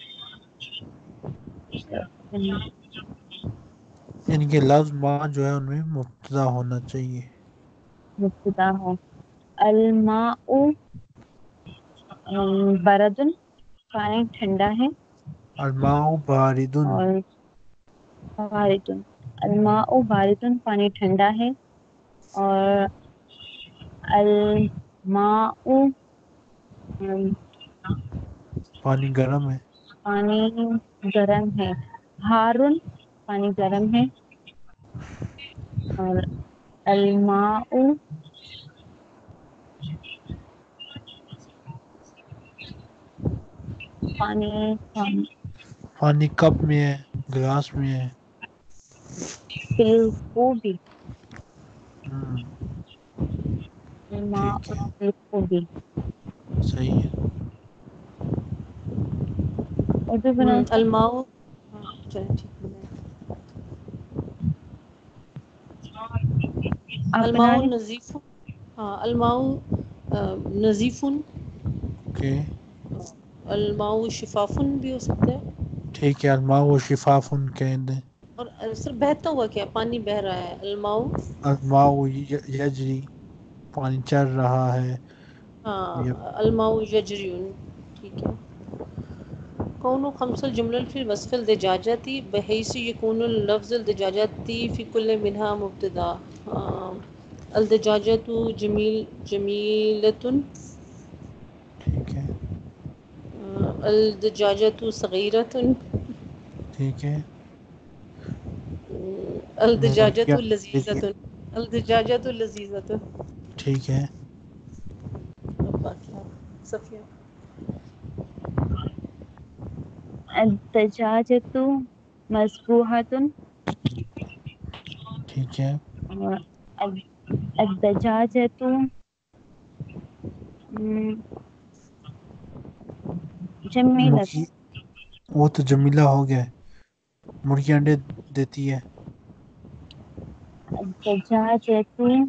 A: یعنی کہ لفظ ما جو ہے ان میں مبتدا ہونا چاہیے.
C: مبتدا ہو. الماء بردن پانی ٹھنڈا ہے.
A: الماء بارد.
C: اور باردن الماء باردن پانی ٹھنڈا ہے. اور الماء
A: پانی گرم ہے.
C: پانی گرم ہے. ہارن پانی گرم ہے. اور الماء پانی
A: پانی کپ میں ہے گلاس میں ہے.
C: بالکوبی
A: ہم،
C: الماء
A: ٹھیک ہے
C: بالکوبی.
A: صحیح ہے.
C: اردو بنا
B: الماء. ہاں چلیں ٹھیک ہے.
C: آپ بنا
B: الماء
C: لیں.
B: نظیف. ہاں الماء نظیف.
A: اوکے
B: الماء شفاف بھی ہو سکتا ہے.
A: ٹھیک ہے. الماء شفاف کہہ دیں.
B: اور سر بہتا ہوا کیا پانی بہہ رہا ہے الماء.
A: الماء یجری پانی چل رہا ہے.
B: ہاں
A: یہ
B: الماء یجری. ٹھیک ہے. کون خمس الجمل فی وصف الدجاجة بحيث يكون اللفظ الدجاجة في كل منها مبتدا. الدجاجة جميلة.
A: ٹھیک ہے.
B: الدجاجة صغيرة.
A: ٹھیک ہے.
B: الدجاجة
A: مرغیاں
B: لذيذة. الدجاجة لذيذة.
A: ٹھیک ہے.
B: باقی صفیہ.
C: الدجاجة مذبوحة.
A: ٹھیک ہے.
C: الدجاجة جمیلة.
A: مرغی وہ تو جمیلہ ہو گیا. مرغی انڈے دیتی ہے.
C: الدجاجة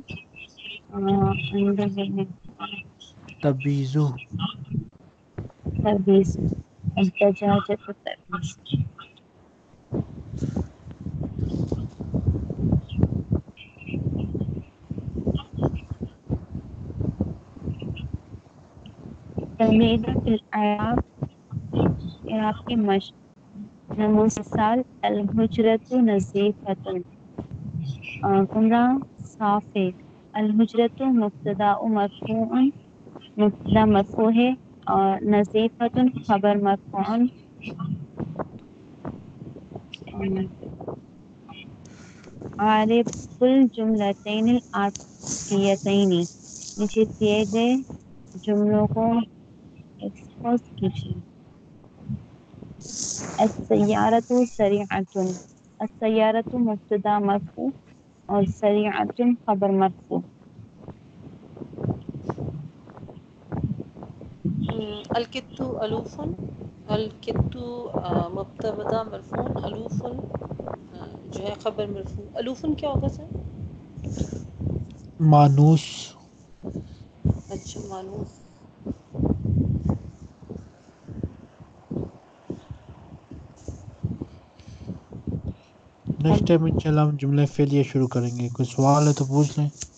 A: تبیض.
C: تبیض. الدجاجة تبیض. تلميذ في الإعراب إعراب کی مشق. نموذج مثال الحجرة نظيفة. جملہ صاف ہے. الحجرة مبتدا مرفوع مبتدا مرفوع ہے. اور نظیفة خبر مرفوع. عارف الجملتين الآتيتين. نیچے دیے گئے جملوں کو ایکسپوز کیجیے. السيارة سريعة. السيارة مبتدا مرفوع اور سريعة خبر مرفوع.
B: الکت الوف. الکت مبتدا مرفوع. الوف جو ہے خبر مرفوع. الوف کیا ہوگا سر؟
A: مانوس.
B: اچھا مانوس.
A: نیکسٹ ٹائم انشاءاللہ ہم جملہ فعلیہ شروع کریں گے. کوئی سوال ہے تو پوچھ لیں.